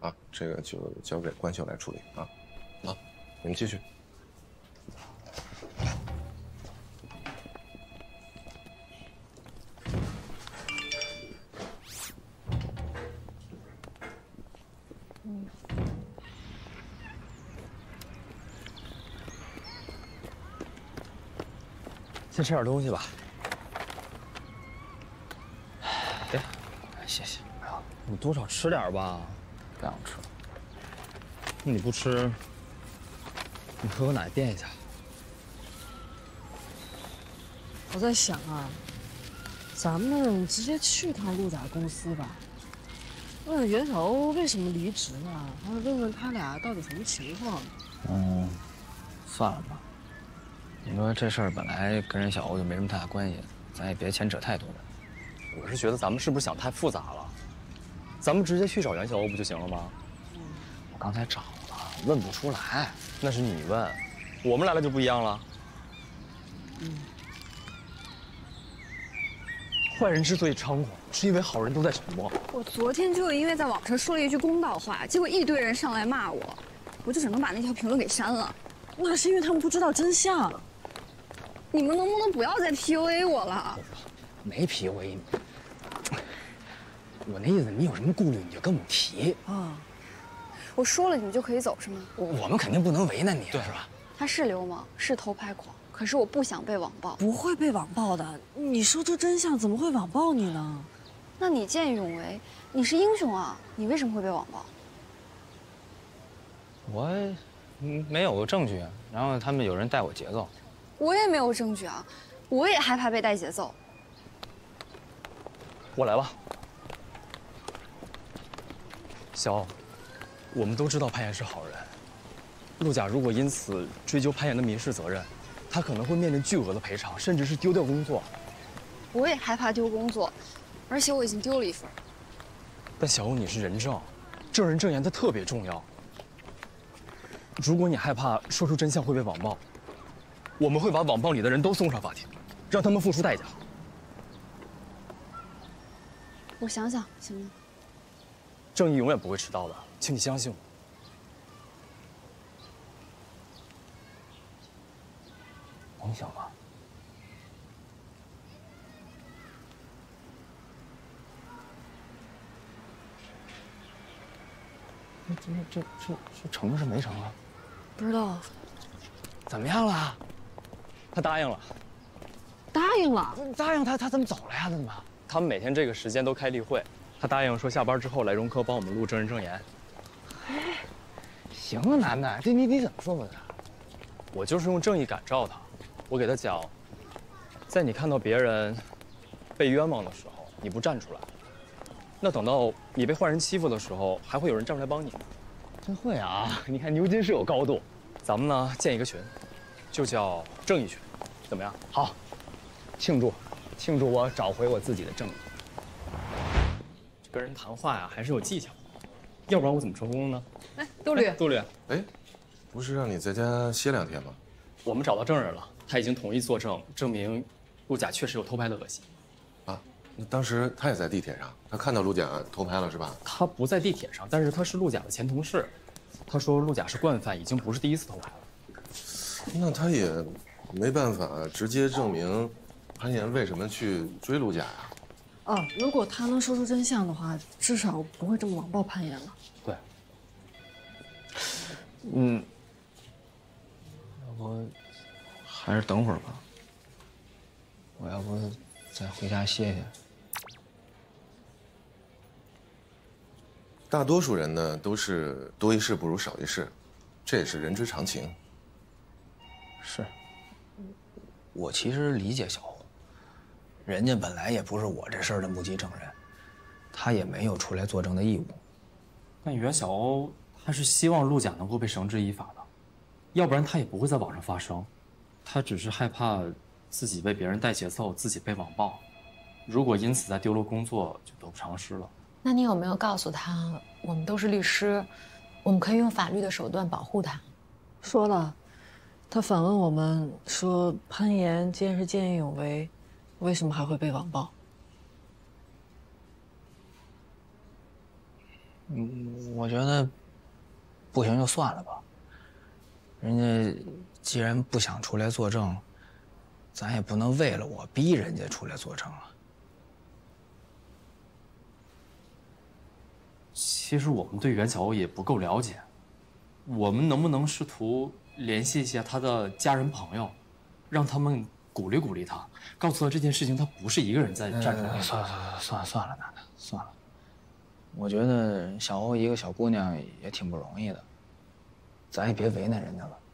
啊，这个就交给关秀来处理啊。好，你们继续。 先吃点东西吧。哎，谢谢。你多少吃点吧。不想吃。那你不吃，你喝口奶垫一下。 我在想啊，咱们直接去趟陆家公司吧，问问袁小欧为什么离职啊，还有问问他俩到底什么情况。 算了吧。你说这事儿本来跟人小欧就没什么太大关系，咱也别牵扯太多了。我是觉得咱们是不是想太复杂了？咱们直接去找袁小欧不就行了吗？我刚才找了，问不出来。那是你问，我们来了就不一样了。坏人之所以猖狂，是因为好人都在沉默。 我昨天就因为在网上说了一句公道话，结果一堆人上来骂我，我就只能把那条评论给删了。 那是因为他们不知道真相。 你们能不能不要再 PUA 我了？ 没 PUA 你，我那意思，你有什么顾虑你就跟我们提啊。我说了你们就可以走是吗？ 我们肯定不能为难你，对是吧？ 他是流氓，是偷拍狂，可是我不想被网暴。 不会被网暴的，你说出真相怎么会网暴你呢？ 那你见义勇为，你是英雄啊，你为什么会被网暴？ 我没有证据，然后他们有人带我节奏。 我也没有证据啊，我也害怕被带节奏。 我来吧，小欧，我们都知道潘岩是好人。陆家如果因此追究潘岩的民事责任，他可能会面临巨额的赔偿，甚至是丢掉工作。 我也害怕丢工作，而且我已经丢了一份。 但小欧，你是人证，证人证言它特别重要。如果你害怕说出真相会被网暴，我们会把网暴你的人都送上法庭，让他们付出代价。 我想想，行吗？ 正义永远不会迟到的，请你相信我。能行吗？这成是没成啊？ 不知道。 怎么样了？他答应了。 答应了？ 答应他怎么走了呀？怎么？他们每天这个时间都开例会，他答应说下班之后来荣科帮我们录证人证言。哎，行啊，楠楠，这你怎么说服的？我就是用正义感召他，我给他讲，在你看到别人被冤枉的时候，你不站出来，那等到你被坏人欺负的时候，还会有人站出来帮你。真会啊！你看牛津是有高度。咱们呢建一个群，就叫正义群，怎么样？ 好，庆祝我找回我自己的正义。 跟人谈话呀，还是有技巧，要不然我怎么成功呢？ 哎，杜律， 杜律， 哎，不是让你在家歇2天吗？ 我们找到证人了，他已经同意作证，证明陆甲确实有偷拍的恶习。 啊，那当时他也在地铁上，他看到陆甲偷拍了是吧？ 他不在地铁上，但是他是陆甲的前同事。他说陆甲是惯犯，已经不是第一次偷拍了。 那他也没办法直接证明潘岩为什么去追陆甲呀？ 哦，如果他能说出真相的话，至少不会这么网暴潘岩了。 对。要不还是等会儿吧。我要不再回家歇歇。 大多数人呢都是多一事不如少一事，这也是人之常情。 是，我其实理解小欧，人家本来也不是我这事儿的目击证人，他也没有出来作证的义务。 但袁小欧他是希望陆甲能够被绳之以法的，要不然他也不会在网上发声。他只是害怕自己被别人带节奏，自己被网暴，如果因此再丢了工作，就得不偿失了。 那你有没有告诉他，我们都是律师，我们可以用法律的手段保护他？ 说了，他反问我们说，潘岩既然是见义勇为，为什么还会被网暴？ 我觉得不行就算了吧。人家既然不想出来作证，咱也不能为了我逼人家出来作证啊。 其实我们对袁小欧也不够了解，我们能不能试图联系一下他的家人朋友，让他们鼓励鼓励他，告诉他这件事情他不是一个人在站出来。 算了，娜娜，算了。我觉得小欧一个小姑娘也挺不容易的，咱也别为难人家了。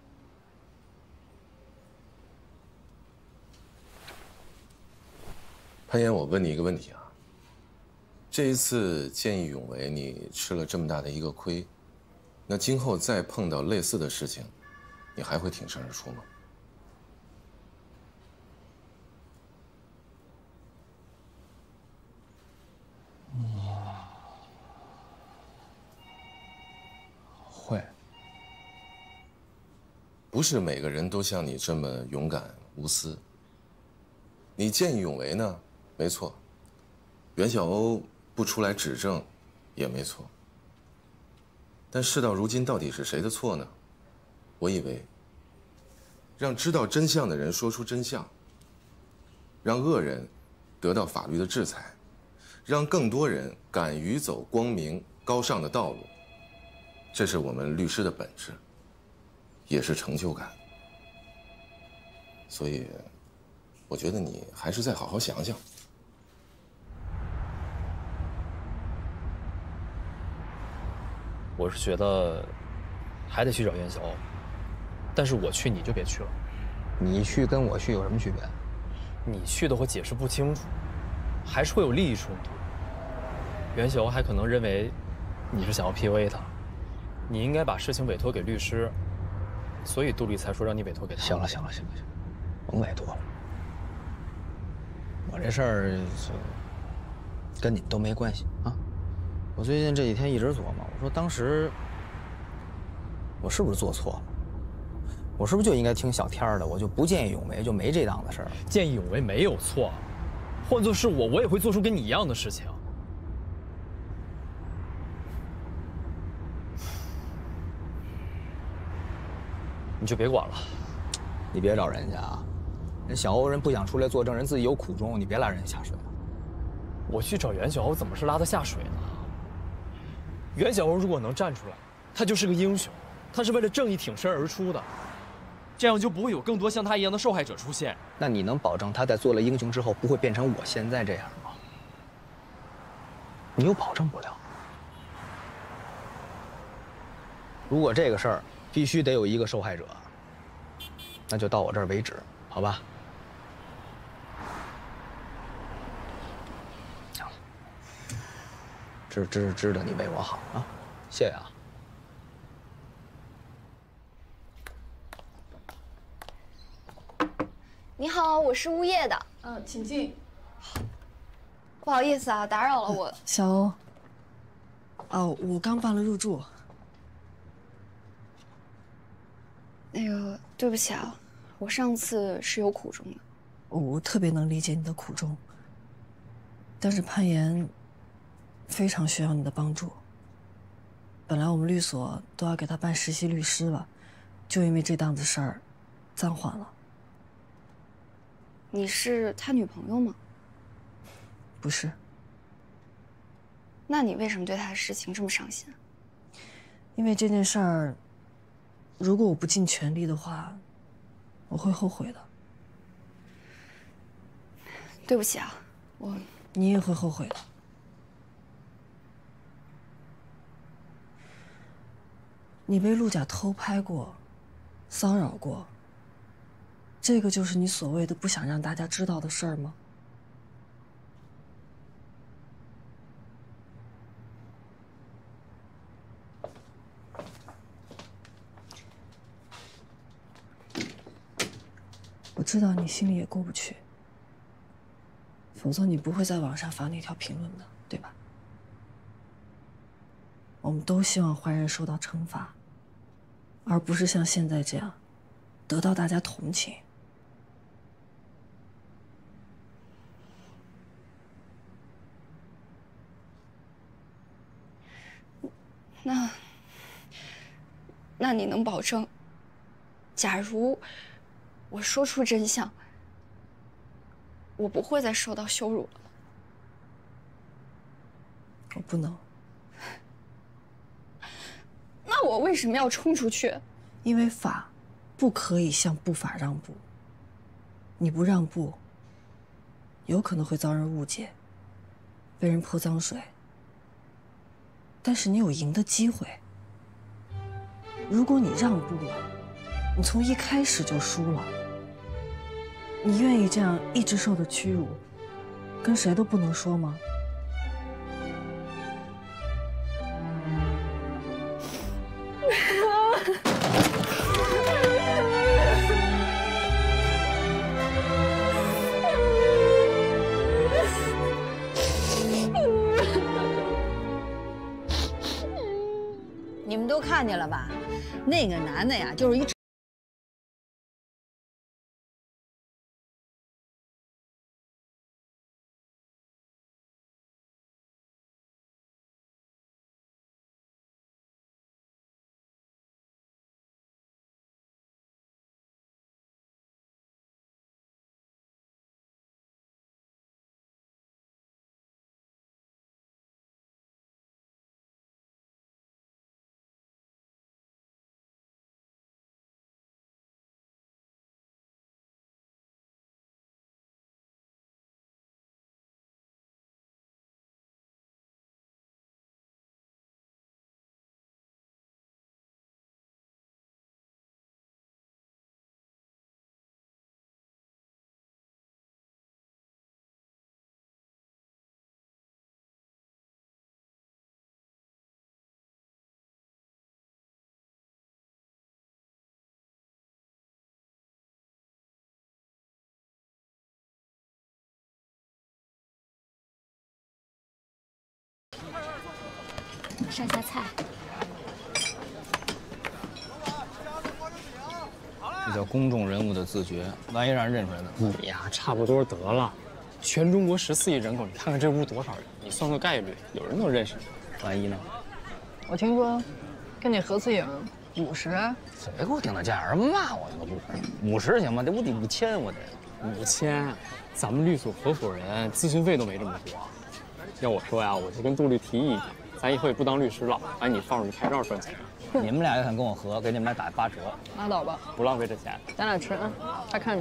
潘岩，我问你一个问题啊，这一次见义勇为，你吃了这么大的一个亏，那今后再碰到类似的事情，你还会挺身而出吗？ 会。 不是每个人都像你这么勇敢无私。你见义勇为呢，没错。袁小欧不出来指证，也没错。但事到如今，到底是谁的错呢？我以为，让知道真相的人说出真相，让恶人得到法律的制裁，让更多人敢于走光明高尚的道路，这是我们律师的本质，也是成就感。所以，我觉得你还是再好好想想。 我是觉得还得去找袁小欧，但是我去你就别去了。 你去跟我去有什么区别？ 你去的话解释不清楚，还是会有利益冲突。袁小欧还可能认为你是想要 PUA 他，你应该把事情委托给律师，所以杜丽才说让你委托给他。 行了，甭委托了。我这事儿就跟你们都没关系啊。我最近这几天一直琢磨，我说当时我是不是做错了？我是不是就应该听小天儿的，我就不见义勇为，就没这档子事儿？ 见义勇为没有错，换作是我也会做出跟你一样的事情。你就别管了， 你别找人家啊！人小欧人不想出来作证，人自己有苦衷，你别拉人家下水。 我去找袁小欧，怎么是拉他下水呢？袁小欧如果能站出来，他就是个英雄，他是为了正义挺身而出的，这样就不会有更多像他一样的受害者出现。 那你能保证他在做了英雄之后不会变成我现在这样吗？你又保证不了。如果这个事儿必须得有一个受害者，那就到我这儿为止，好吧？知道你为我好啊，谢谢啊。 你好，我是物业的。 请进。 不好意思啊，打扰了我。 小欧。哦，我刚办了入住。 那个，对不起啊，我上次是有苦衷的。 我特别能理解你的苦衷，但是潘岩非常需要你的帮助。本来我们律所都要给他办实习律师了，就因为这档子事儿，暂缓了。 你是他女朋友吗？ 不是。 那你为什么对他的事情这么上心？ 因为这件事儿，如果我不尽全力的话，我会后悔的。 对不起啊， 你也会后悔的。你被陆甲偷拍过，骚扰过，这个就是你所谓的不想让大家知道的事儿吗？我知道你心里也过不去，否则你不会在网上发那条评论的，对吧？我们都希望坏人受到惩罚，而不是像现在这样，得到大家同情。 那你能保证，假如我说出真相，我不会再受到羞辱了？ 我不能。 那我为什么要冲出去？ 因为法不可以向不法让步。你不让步，有可能会遭人误解，被人泼脏水。但是你有赢的机会。如果你让步了，你从一开始就输了。你愿意这样一直受的屈辱，跟谁都不能说吗？ 你们都看见了吧？那个男的呀，就是一。 上下菜。 这叫公众人物的自觉，万一让人认出来呢？ 你呀，差不多得了。全中国14亿人口，你看看这屋多少人？你算个概率，有人能认识你。 万一呢？ 我听说，跟你合次影50。 谁给我定的价？人骂我呢，50行吗？得我得5000，我得 5000。咱们律所合伙人咨询费都没这么多。要我说呀，我就跟杜律提议一下，咱以后也不当律师了，把你放出去拍照赚钱。 你们俩要想跟我合，给你们俩打8折。 拉倒吧， 不浪费这钱。 咱俩吃啊，他看着。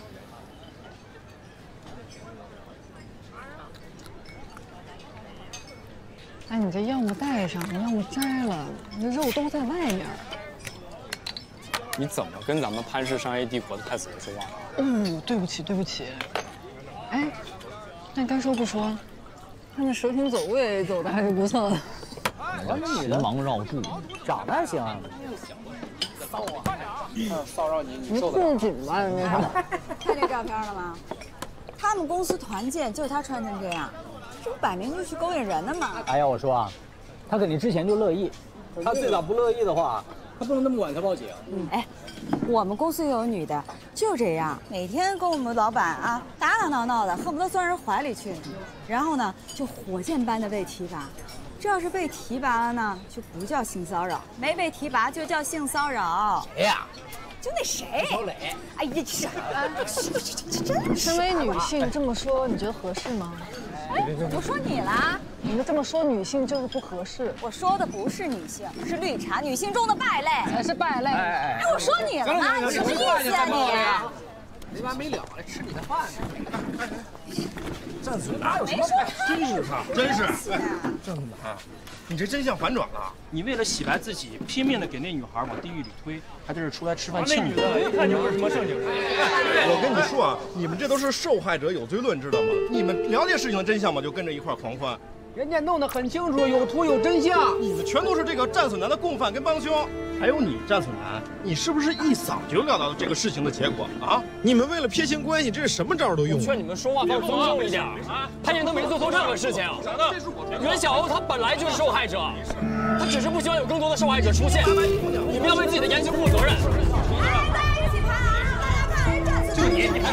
哎，你这要么带上，要么摘了，你这肉都在外面。 你怎么跟咱们潘氏商业帝国的太子爷说话？ 对不起，对不起。哎，但该说不说，他们蛇形走位走的还是不错的。 秦王绕柱， 长得还行。 骚啊！骚扰你， 你裤紧吧，你这是。 看这照片了吗？他们公司团建就是他穿成这样，这不摆明就是勾引人的吗？ 哎呀，我说啊，他跟你之前就乐意，他最早不乐意的话，他不能那么晚才报警。 哎，我们公司有女的就这样，每天跟我们老板啊打打闹闹的，恨不得钻人怀里去，然后呢就火箭般的被提拔。这要是被提拔了呢，就不叫性骚扰；没被提拔就叫性骚扰。 谁呀？ 就那谁， 小磊。 哎呀，这真是。 身为女性这么说，你觉得合适吗？ 我说你啦， 你们这么说女性就是不合适。 我说的不是女性，是绿茶，女性中的败类， 才是败类。 哎，我说你了吗？你什么意思啊你？ 没完没了，来吃你的饭呢。 战损哪有什么？真是他，真是。郑总，你这真相反转了。 你为了洗白自己，拼命的给那女孩往地狱里推，还在这出来吃饭庆祝。 一看就不是什么正经人。我跟你说啊，你们这都是受害者有罪论，知道吗？你们了解事情的真相吗？就跟着一块狂欢。 人家弄得很清楚，有图有真相。 你们全都是这个战损男的共犯跟帮凶。还有你，战损男，你是不是一早就料到了这个事情的结果啊？你们为了撇清关系，这是什么招都用。 我劝你们说话放尊重一点。潘岩都没做错任何事情。袁小欧他本来就是受害者，他只是不希望有更多的受害者出现。你们要为自己的言行负责任。 大家一起拍啊！大家看人战损男。 就你看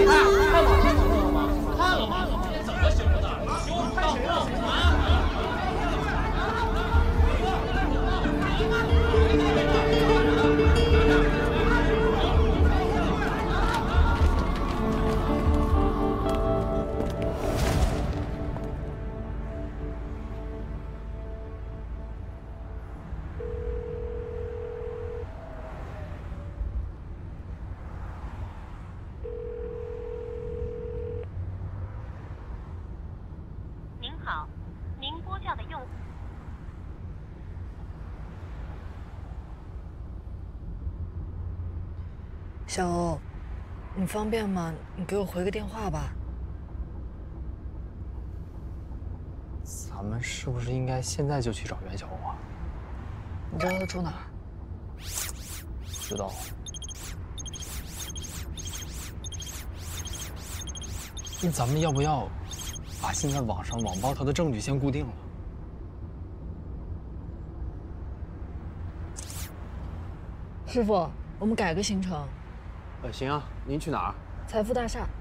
了吗？怎么形容的？拍谁了？ 小欧，你方便吗？你给我回个电话吧。 咱们是不是应该现在就去找袁小欧啊？ 你知道他住哪儿？ 知道。那咱们要不要把现在网上网暴他的证据先固定了？ 师傅，我们改个行程。 行啊，您去哪儿？ 财富大厦。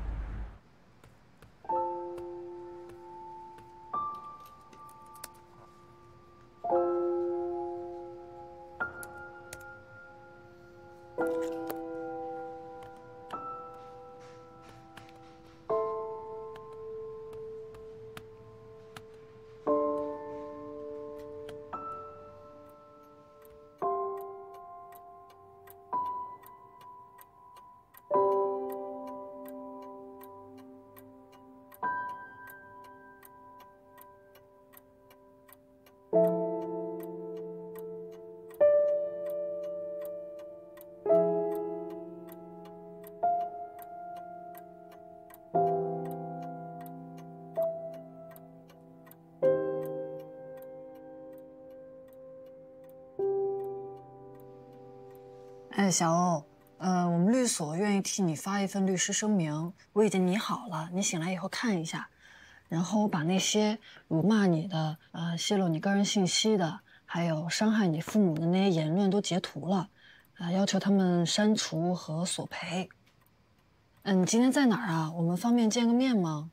哎，小欧，我们律所愿意替你发一份律师声明，我已经拟好了，你醒来以后看一下，然后我把那些辱骂你的、泄露你个人信息的，还有伤害你父母的那些言论都截图了，要求他们删除和索赔。你今天在哪儿啊？我们方便见个面吗？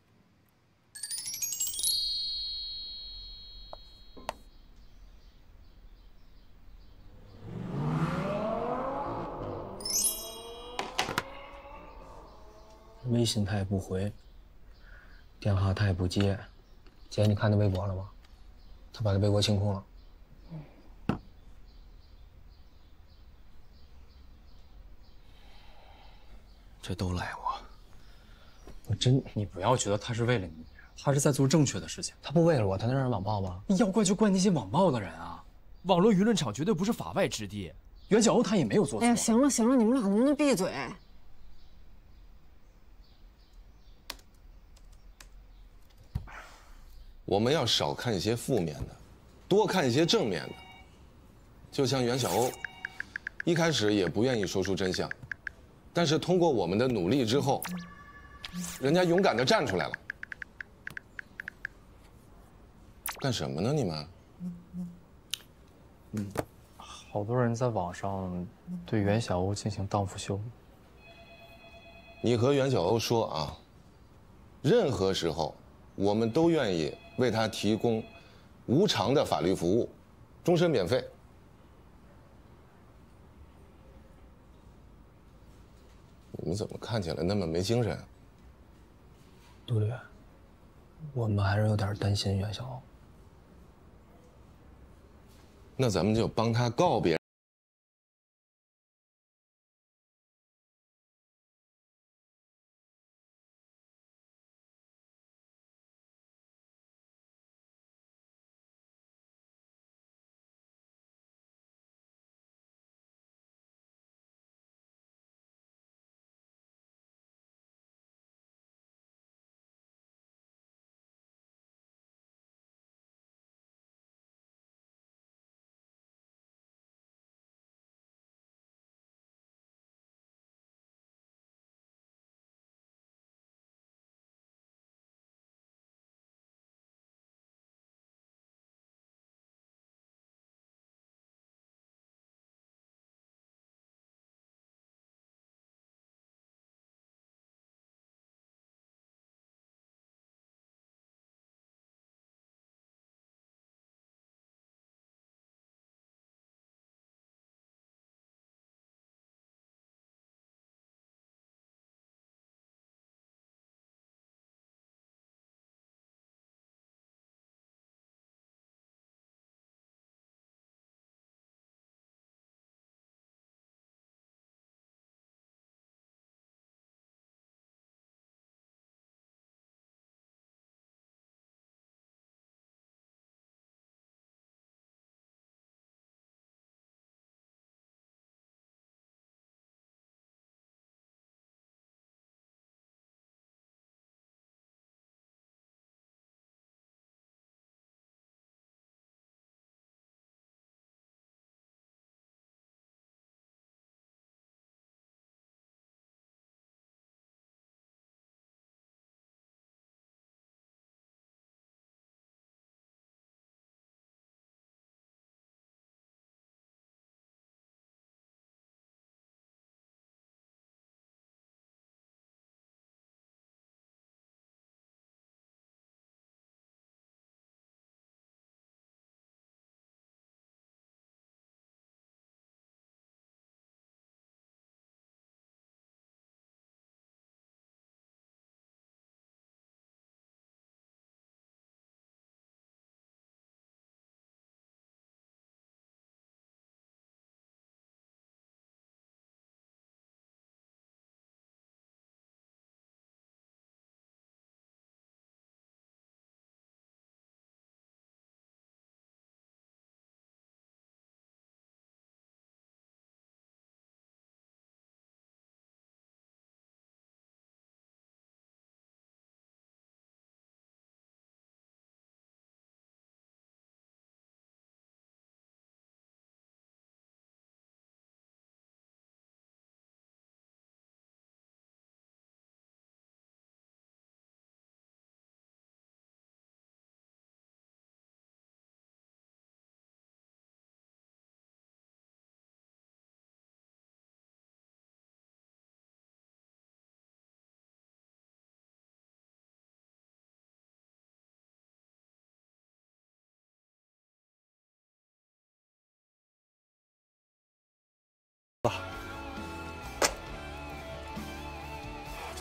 微信他也不回，电话他也不接。姐，你看他微博了吗？他把他微博清空了。这都赖我。 你不要觉得他是为了你，他是在做正确的事情。 他不为了我，他能让人网暴吗？ 要怪就怪那些网暴的人啊！网络舆论场绝对不是法外之地。袁小欧他也没有做错。 哎呀，行了行了，你们俩能不能闭嘴？ 我们要少看一些负面的，多看一些正面的。就像袁小欧，一开始也不愿意说出真相，但是通过我们的努力之后，人家勇敢地站出来了。干什么呢你们？ 好多人在网上对袁小欧进行荡妇羞辱。 你和袁小欧说啊，任何时候我们都愿意为他提供无偿的法律服务，终身免费。你们怎么看起来那么没精神？ 杜律，我们还是有点担心袁小欧。 那咱们就帮他告别。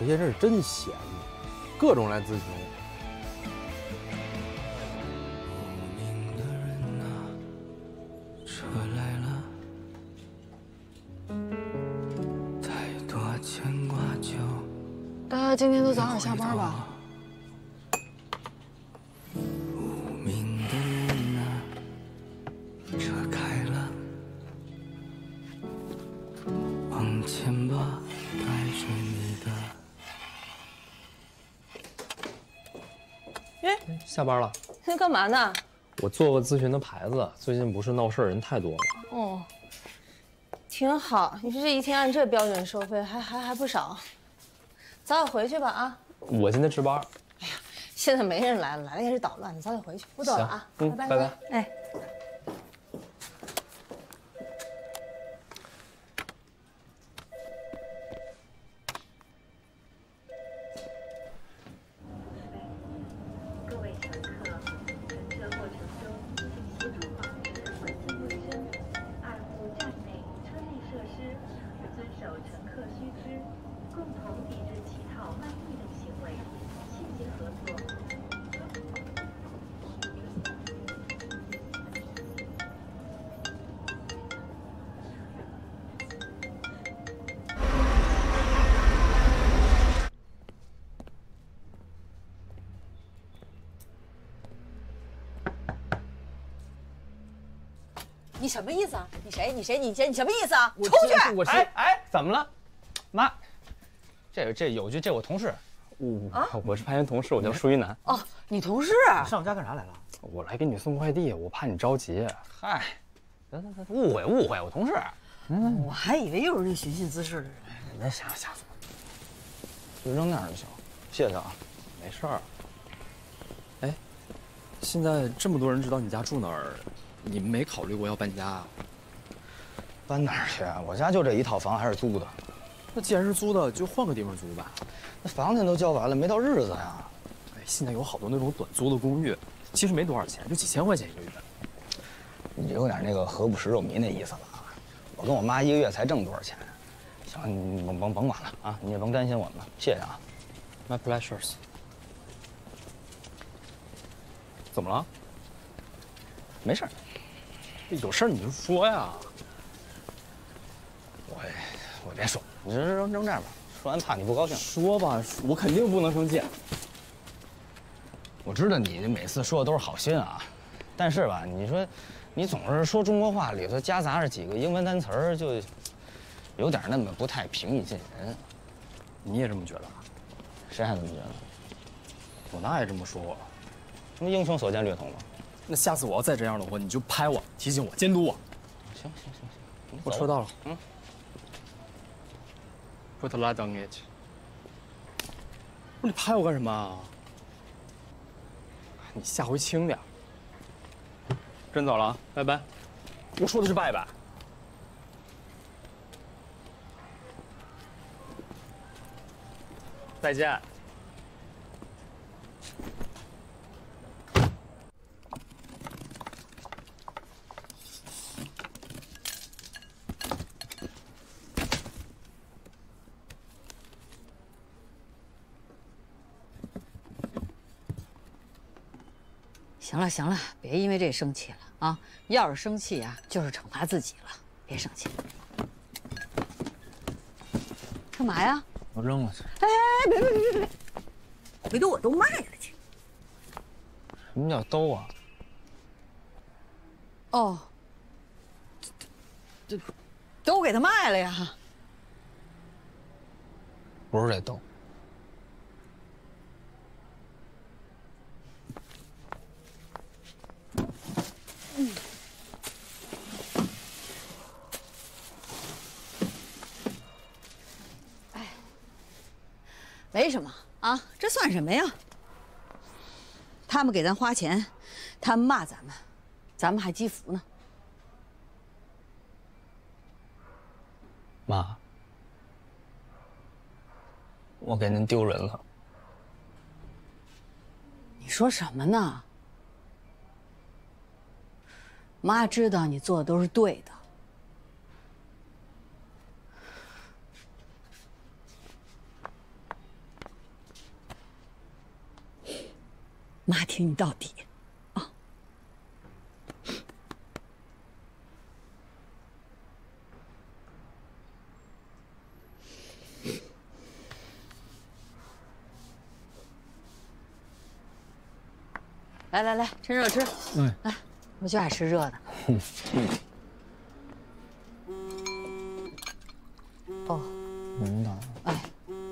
这些人真闲，各种来咨询。 车来了，太多牵挂就。 大家今天都早点下班吧。 无名的人啊，车开了，往前吧，带着你的。 哎， 下班了。 那干嘛呢？ 我做个咨询的牌子，最近不是闹事儿人太多了。 哦，挺好。你说这一天按这标准收费，还不少。早点回去吧啊！ 我现在值班。 哎呀，现在没人来了，来了也是捣乱。你早点回去，我走了啊！拜拜。 哎。 你什么意思啊？你谁？你什么意思啊？出去！ 哎，怎么了？妈，这有句，这我同事，我是潘云同事，我叫舒一楠。 哦，你同事？ 上我家干啥来了？我来给你送快递，我怕你着急。嗨，误会，我同事。 我还以为又是那寻衅滋事的人。 别吓死我！就扔那儿就行，谢谢啊，没事儿。哎，现在这么多人知道你家住哪儿，你没考虑过要搬家啊？ 搬哪儿去啊？我家就这一套房，还是租的。 那既然是租的，就换个地方租吧。 那房钱都交完了，没到日子呀。 哎，现在有好多那种短租的公寓，其实没多少钱，就几千块钱一个月。 你有点那个何不食肉糜那意思了啊！我跟我妈一个月才挣多少钱？行，你甭管了啊，你也甭担心我们了，谢谢啊。 My pleasures。怎么了？ 没事儿。 有事儿你就说呀。 我别说，你扔这儿吧，说完怕你不高兴。 说吧，我肯定不能生气。 我知道你每次说的都是好心啊，但是吧，你说你总是说中国话里头夹杂着几个英文单词儿，就有点那么不太平易近人。 你也这么觉得？ 谁还这么觉得？ 我哪也这么说过。 什么英雄所见略同嘛。 那下次我要再这样的话，你就拍我，提醒我，监督我。 行， 我车到了。Put a light on it。不是你拍我干什么啊？你下回轻点。真走了啊，拜拜。我说的是拜拜。再见。 行了，别因为这生气了啊！要是生气啊，就是惩罚自己了，别生气。干嘛呀？ 我扔了去。 哎，别！回头我都卖了去。 什么叫都啊？ 哦，都给他卖了呀？ 不是这都。 没什么啊，这算什么呀？他们给咱花钱，他们骂咱们，咱们还积福呢。 妈，我给您丢人了。 你说什么呢？妈知道你做的都是对的。 妈挺你到底。来来来，趁热吃。来，我就爱吃热的。哦， 领导。 哎，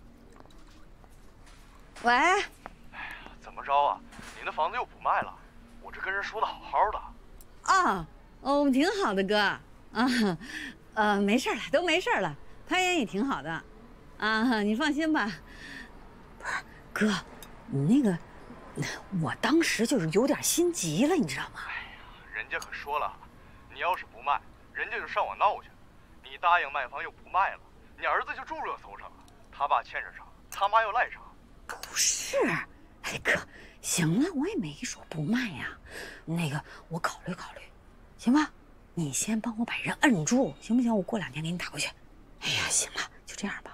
喂。 哎呀，怎么着啊？您的房子又不卖了？我这跟人说的好好的。 啊，我们挺好的，哥。啊，没事了，都没事了。攀岩也挺好的，啊，你放心吧。不是，哥，你那个。我当时就是有点心急了，你知道吗？ 哎呀，人家可说了，你要是不卖，人家就上我闹去。你答应卖房又不卖了，你儿子就住热搜上了，他爸牵扯上，他妈又赖上。 不是，哎哥，行了，我也没说不卖呀。那个，我考虑考虑，行吧？你先帮我把人摁住，行不行？我过2天给你打过去。哎呀，行了，就这样吧。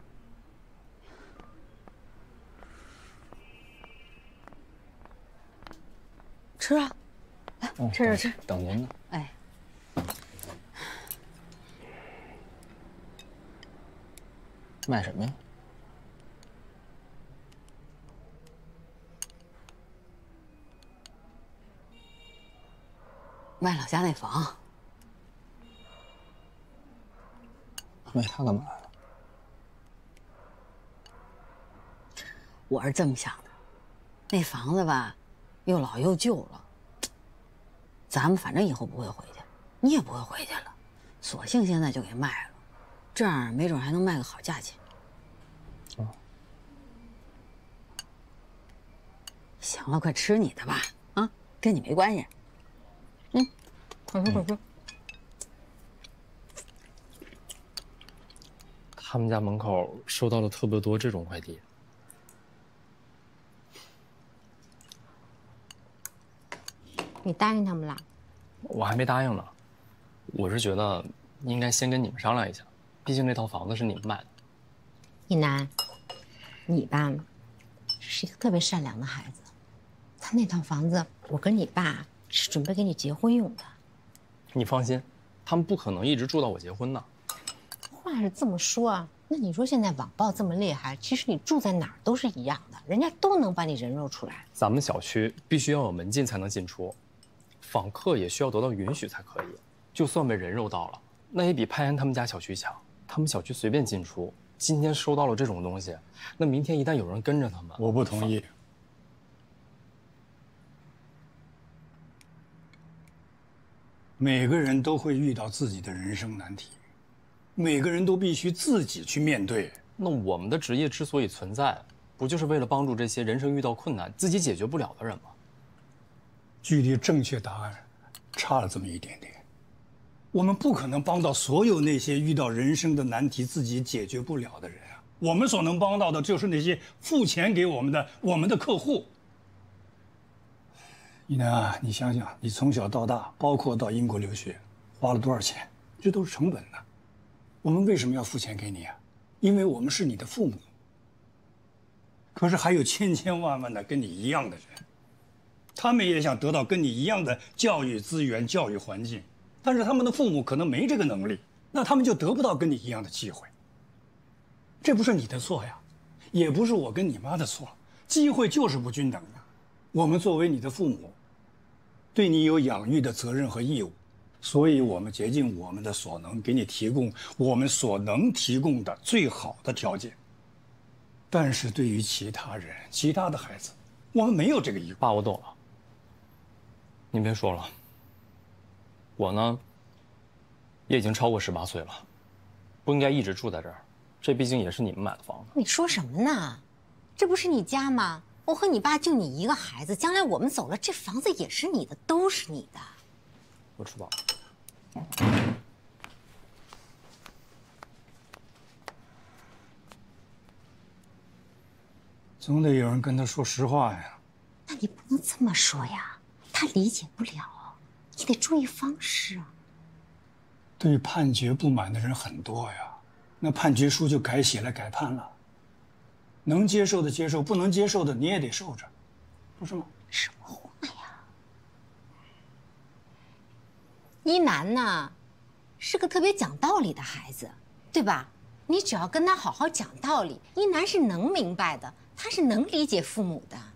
吃啊，来，趁热吃。 等您呢。 哎， 卖什么呀？ 卖老家那房。 卖它干嘛呀？ 我是这么想的，那房子吧。又老又旧了，咱们反正以后不会回去，你也不会回去了，索性现在就给卖了，这样没准还能卖个好价钱。 哦， 行了，快吃你的吧，啊，跟你没关系。快说快说。 他们家门口收到了特别多这种快递。 你答应他们啦？ 我还没答应呢，我是觉得应该先跟你们商量一下，毕竟那套房子是你们买的。 一楠，你吧，是一个特别善良的孩子。他那套房子，我跟你爸是准备给你结婚用的。 你放心，他们不可能一直住到我结婚呢。 话是这么说啊，那你说现在网暴这么厉害，其实你住在哪儿都是一样的，人家都能把你人肉出来。 咱们小区必须要有门禁才能进出。访客也需要得到允许才可以，就算被人肉到了，那也比潘岩他们家小区强。他们小区随便进出，今天收到了这种东西，那明天一旦有人跟着他们， 我不同意。每个人都会遇到自己的人生难题，每个人都必须自己去面对。 那我们的职业之所以存在，不就是为了帮助这些人生遇到困难自己解决不了的人吗？ 距离正确答案差了这么一点点。我们不可能帮到所有那些遇到人生的难题自己解决不了的人啊！我们所能帮到的就是那些付钱给我们的客户。一楠啊，你想想，你从小到大，包括到英国留学，花了多少钱？这都是成本呢。我们为什么要付钱给你啊？因为我们是你的父母。可是还有千千万万的跟你一样的人。他们也想得到跟你一样的教育资源、教育环境，但是他们的父母可能没这个能力，那他们就得不到跟你一样的机会。这不是你的错呀，也不是我跟你妈的错，机会就是不均等的。我们作为你的父母，对你有养育的责任和义务，所以我们竭尽我们的所能，给你提供我们所能提供的最好的条件。但是对于其他人、其他的孩子，我们没有这个义务。 爸，我懂了。您别说了，我呢，也已经超过18岁了，不应该一直住在这儿。这毕竟也是你们买的房子。 你说什么呢？这不是你家吗？我和你爸就你一个孩子，将来我们走了，这房子也是你的，都是你的。 我知道。 总得有人跟他说实话呀。 那你不能这么说呀。他理解不了，你得注意方式啊。 对判决不满的人很多呀，那判决书就改写了，改判了。能接受的接受，不能接受的你也得受着，不是吗？ 什么话呀？一楠呢，是个特别讲道理的孩子，对吧？你只要跟他好好讲道理，一楠是能明白的，他是能理解父母的。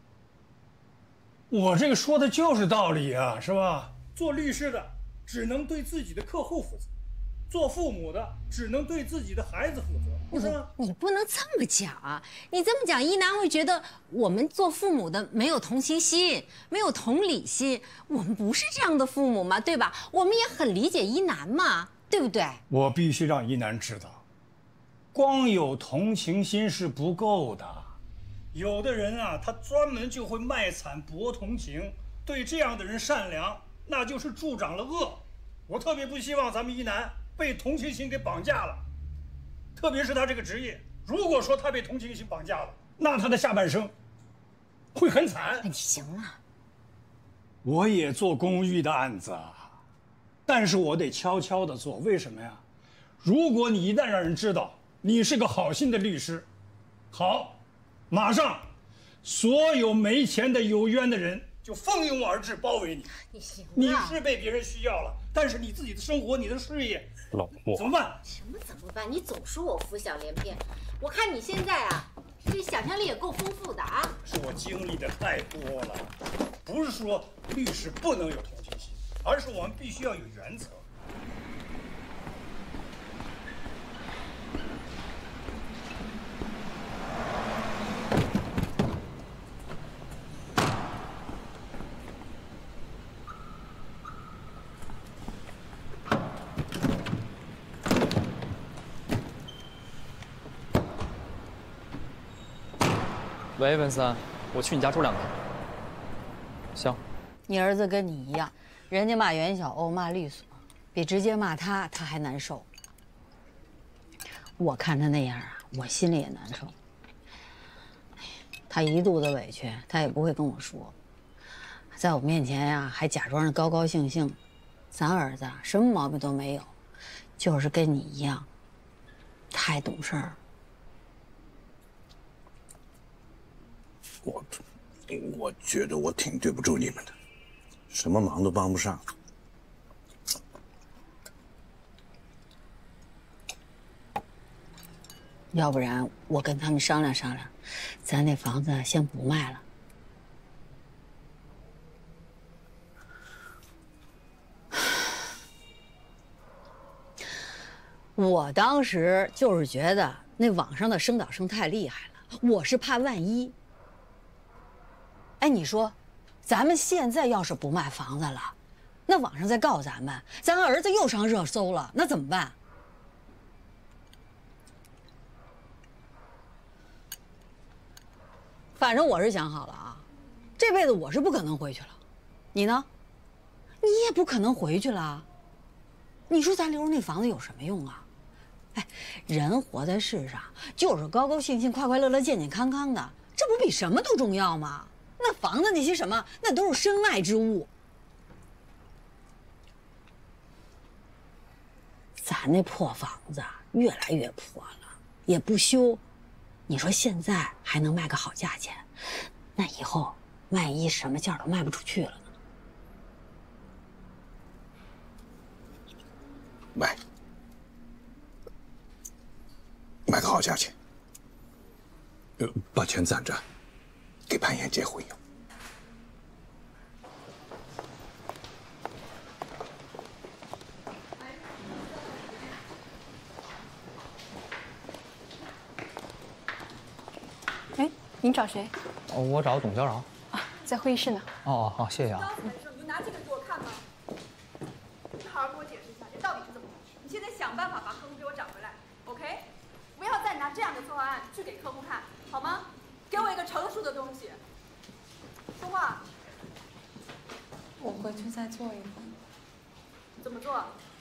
我这个说的就是道理啊，是吧？做律师的只能对自己的客户负责，做父母的只能对自己的孩子负责，不是吗？ 你不能这么讲啊！你这么讲，一楠会觉得我们做父母的没有同情心，没有同理心。我们不是这样的父母嘛，对吧？我们也很理解一楠嘛，对不对？ 我必须让一楠知道，光有同情心是不够的。有的人啊，他专门就会卖惨博同情，对这样的人善良，那就是助长了恶。我特别不希望咱们一楠被同情心给绑架了，特别是他这个职业，如果说他被同情心绑架了，那他的下半生会很惨。 你行了， 我也做公寓的案子啊，但是我得悄悄地做，为什么呀？如果你一旦让人知道你是个好心的律师，好。马上，所有没钱的有冤的人就蜂拥而至，包围你。 你行， 你是被别人需要了，但是你自己的生活、你的事业冷漠， 怎么办？ 什么怎么办？你总说我浮想联翩，我看你现在啊，这想象力也够丰富的啊。 是我经历的太多了，不是说律师不能有同情心，而是我们必须要有原则。 喂，文森，我去你家住2天。行。 你儿子跟你一样，人家骂袁小欧骂律所，比直接骂他还难受。我看他那样啊，我心里也难受。他一肚子委屈，他也不会跟我说，在我面前呀，还假装着高高兴兴。咱儿子什么毛病都没有，就是跟你一样，太懂事儿。 我觉得我挺对不住你们的，什么忙都帮不上。 要不然我跟他们商量商量，咱那房子先不卖了。我当时就是觉得那网上的声导声太厉害了，我是怕万一。哎，你说，咱们现在要是不卖房子了，那网上再告咱们，咱儿子又上热搜了，那怎么办？反正我是想好了啊，这辈子我是不可能回去了。你呢？你也不可能回去了。你说咱留着那房子有什么用啊？哎，人活在世上就是高高兴兴、快快乐乐、健健康康的，这不比什么都重要吗？那房子那些什么，那都是身外之物。咱那破房子越来越破了，也不修。你说现在还能卖个好价钱，那以后万一什么价都卖不出去了呢？ 卖个好价钱，把钱攒着，给潘岩结婚用。 哎，您找谁？ 我找董娇饶。 啊，在会议室呢。 哦，好，谢谢啊。 刚才的时候你就拿这个给我看吗？你好好给我解释一下，这到底是怎么回事？你现在想办法把客户给我找回来 ，OK？ 不要再拿这样的策划案去给客户看，好吗？给我一个成熟的东西。说话。 我回去再做一份。 怎么做？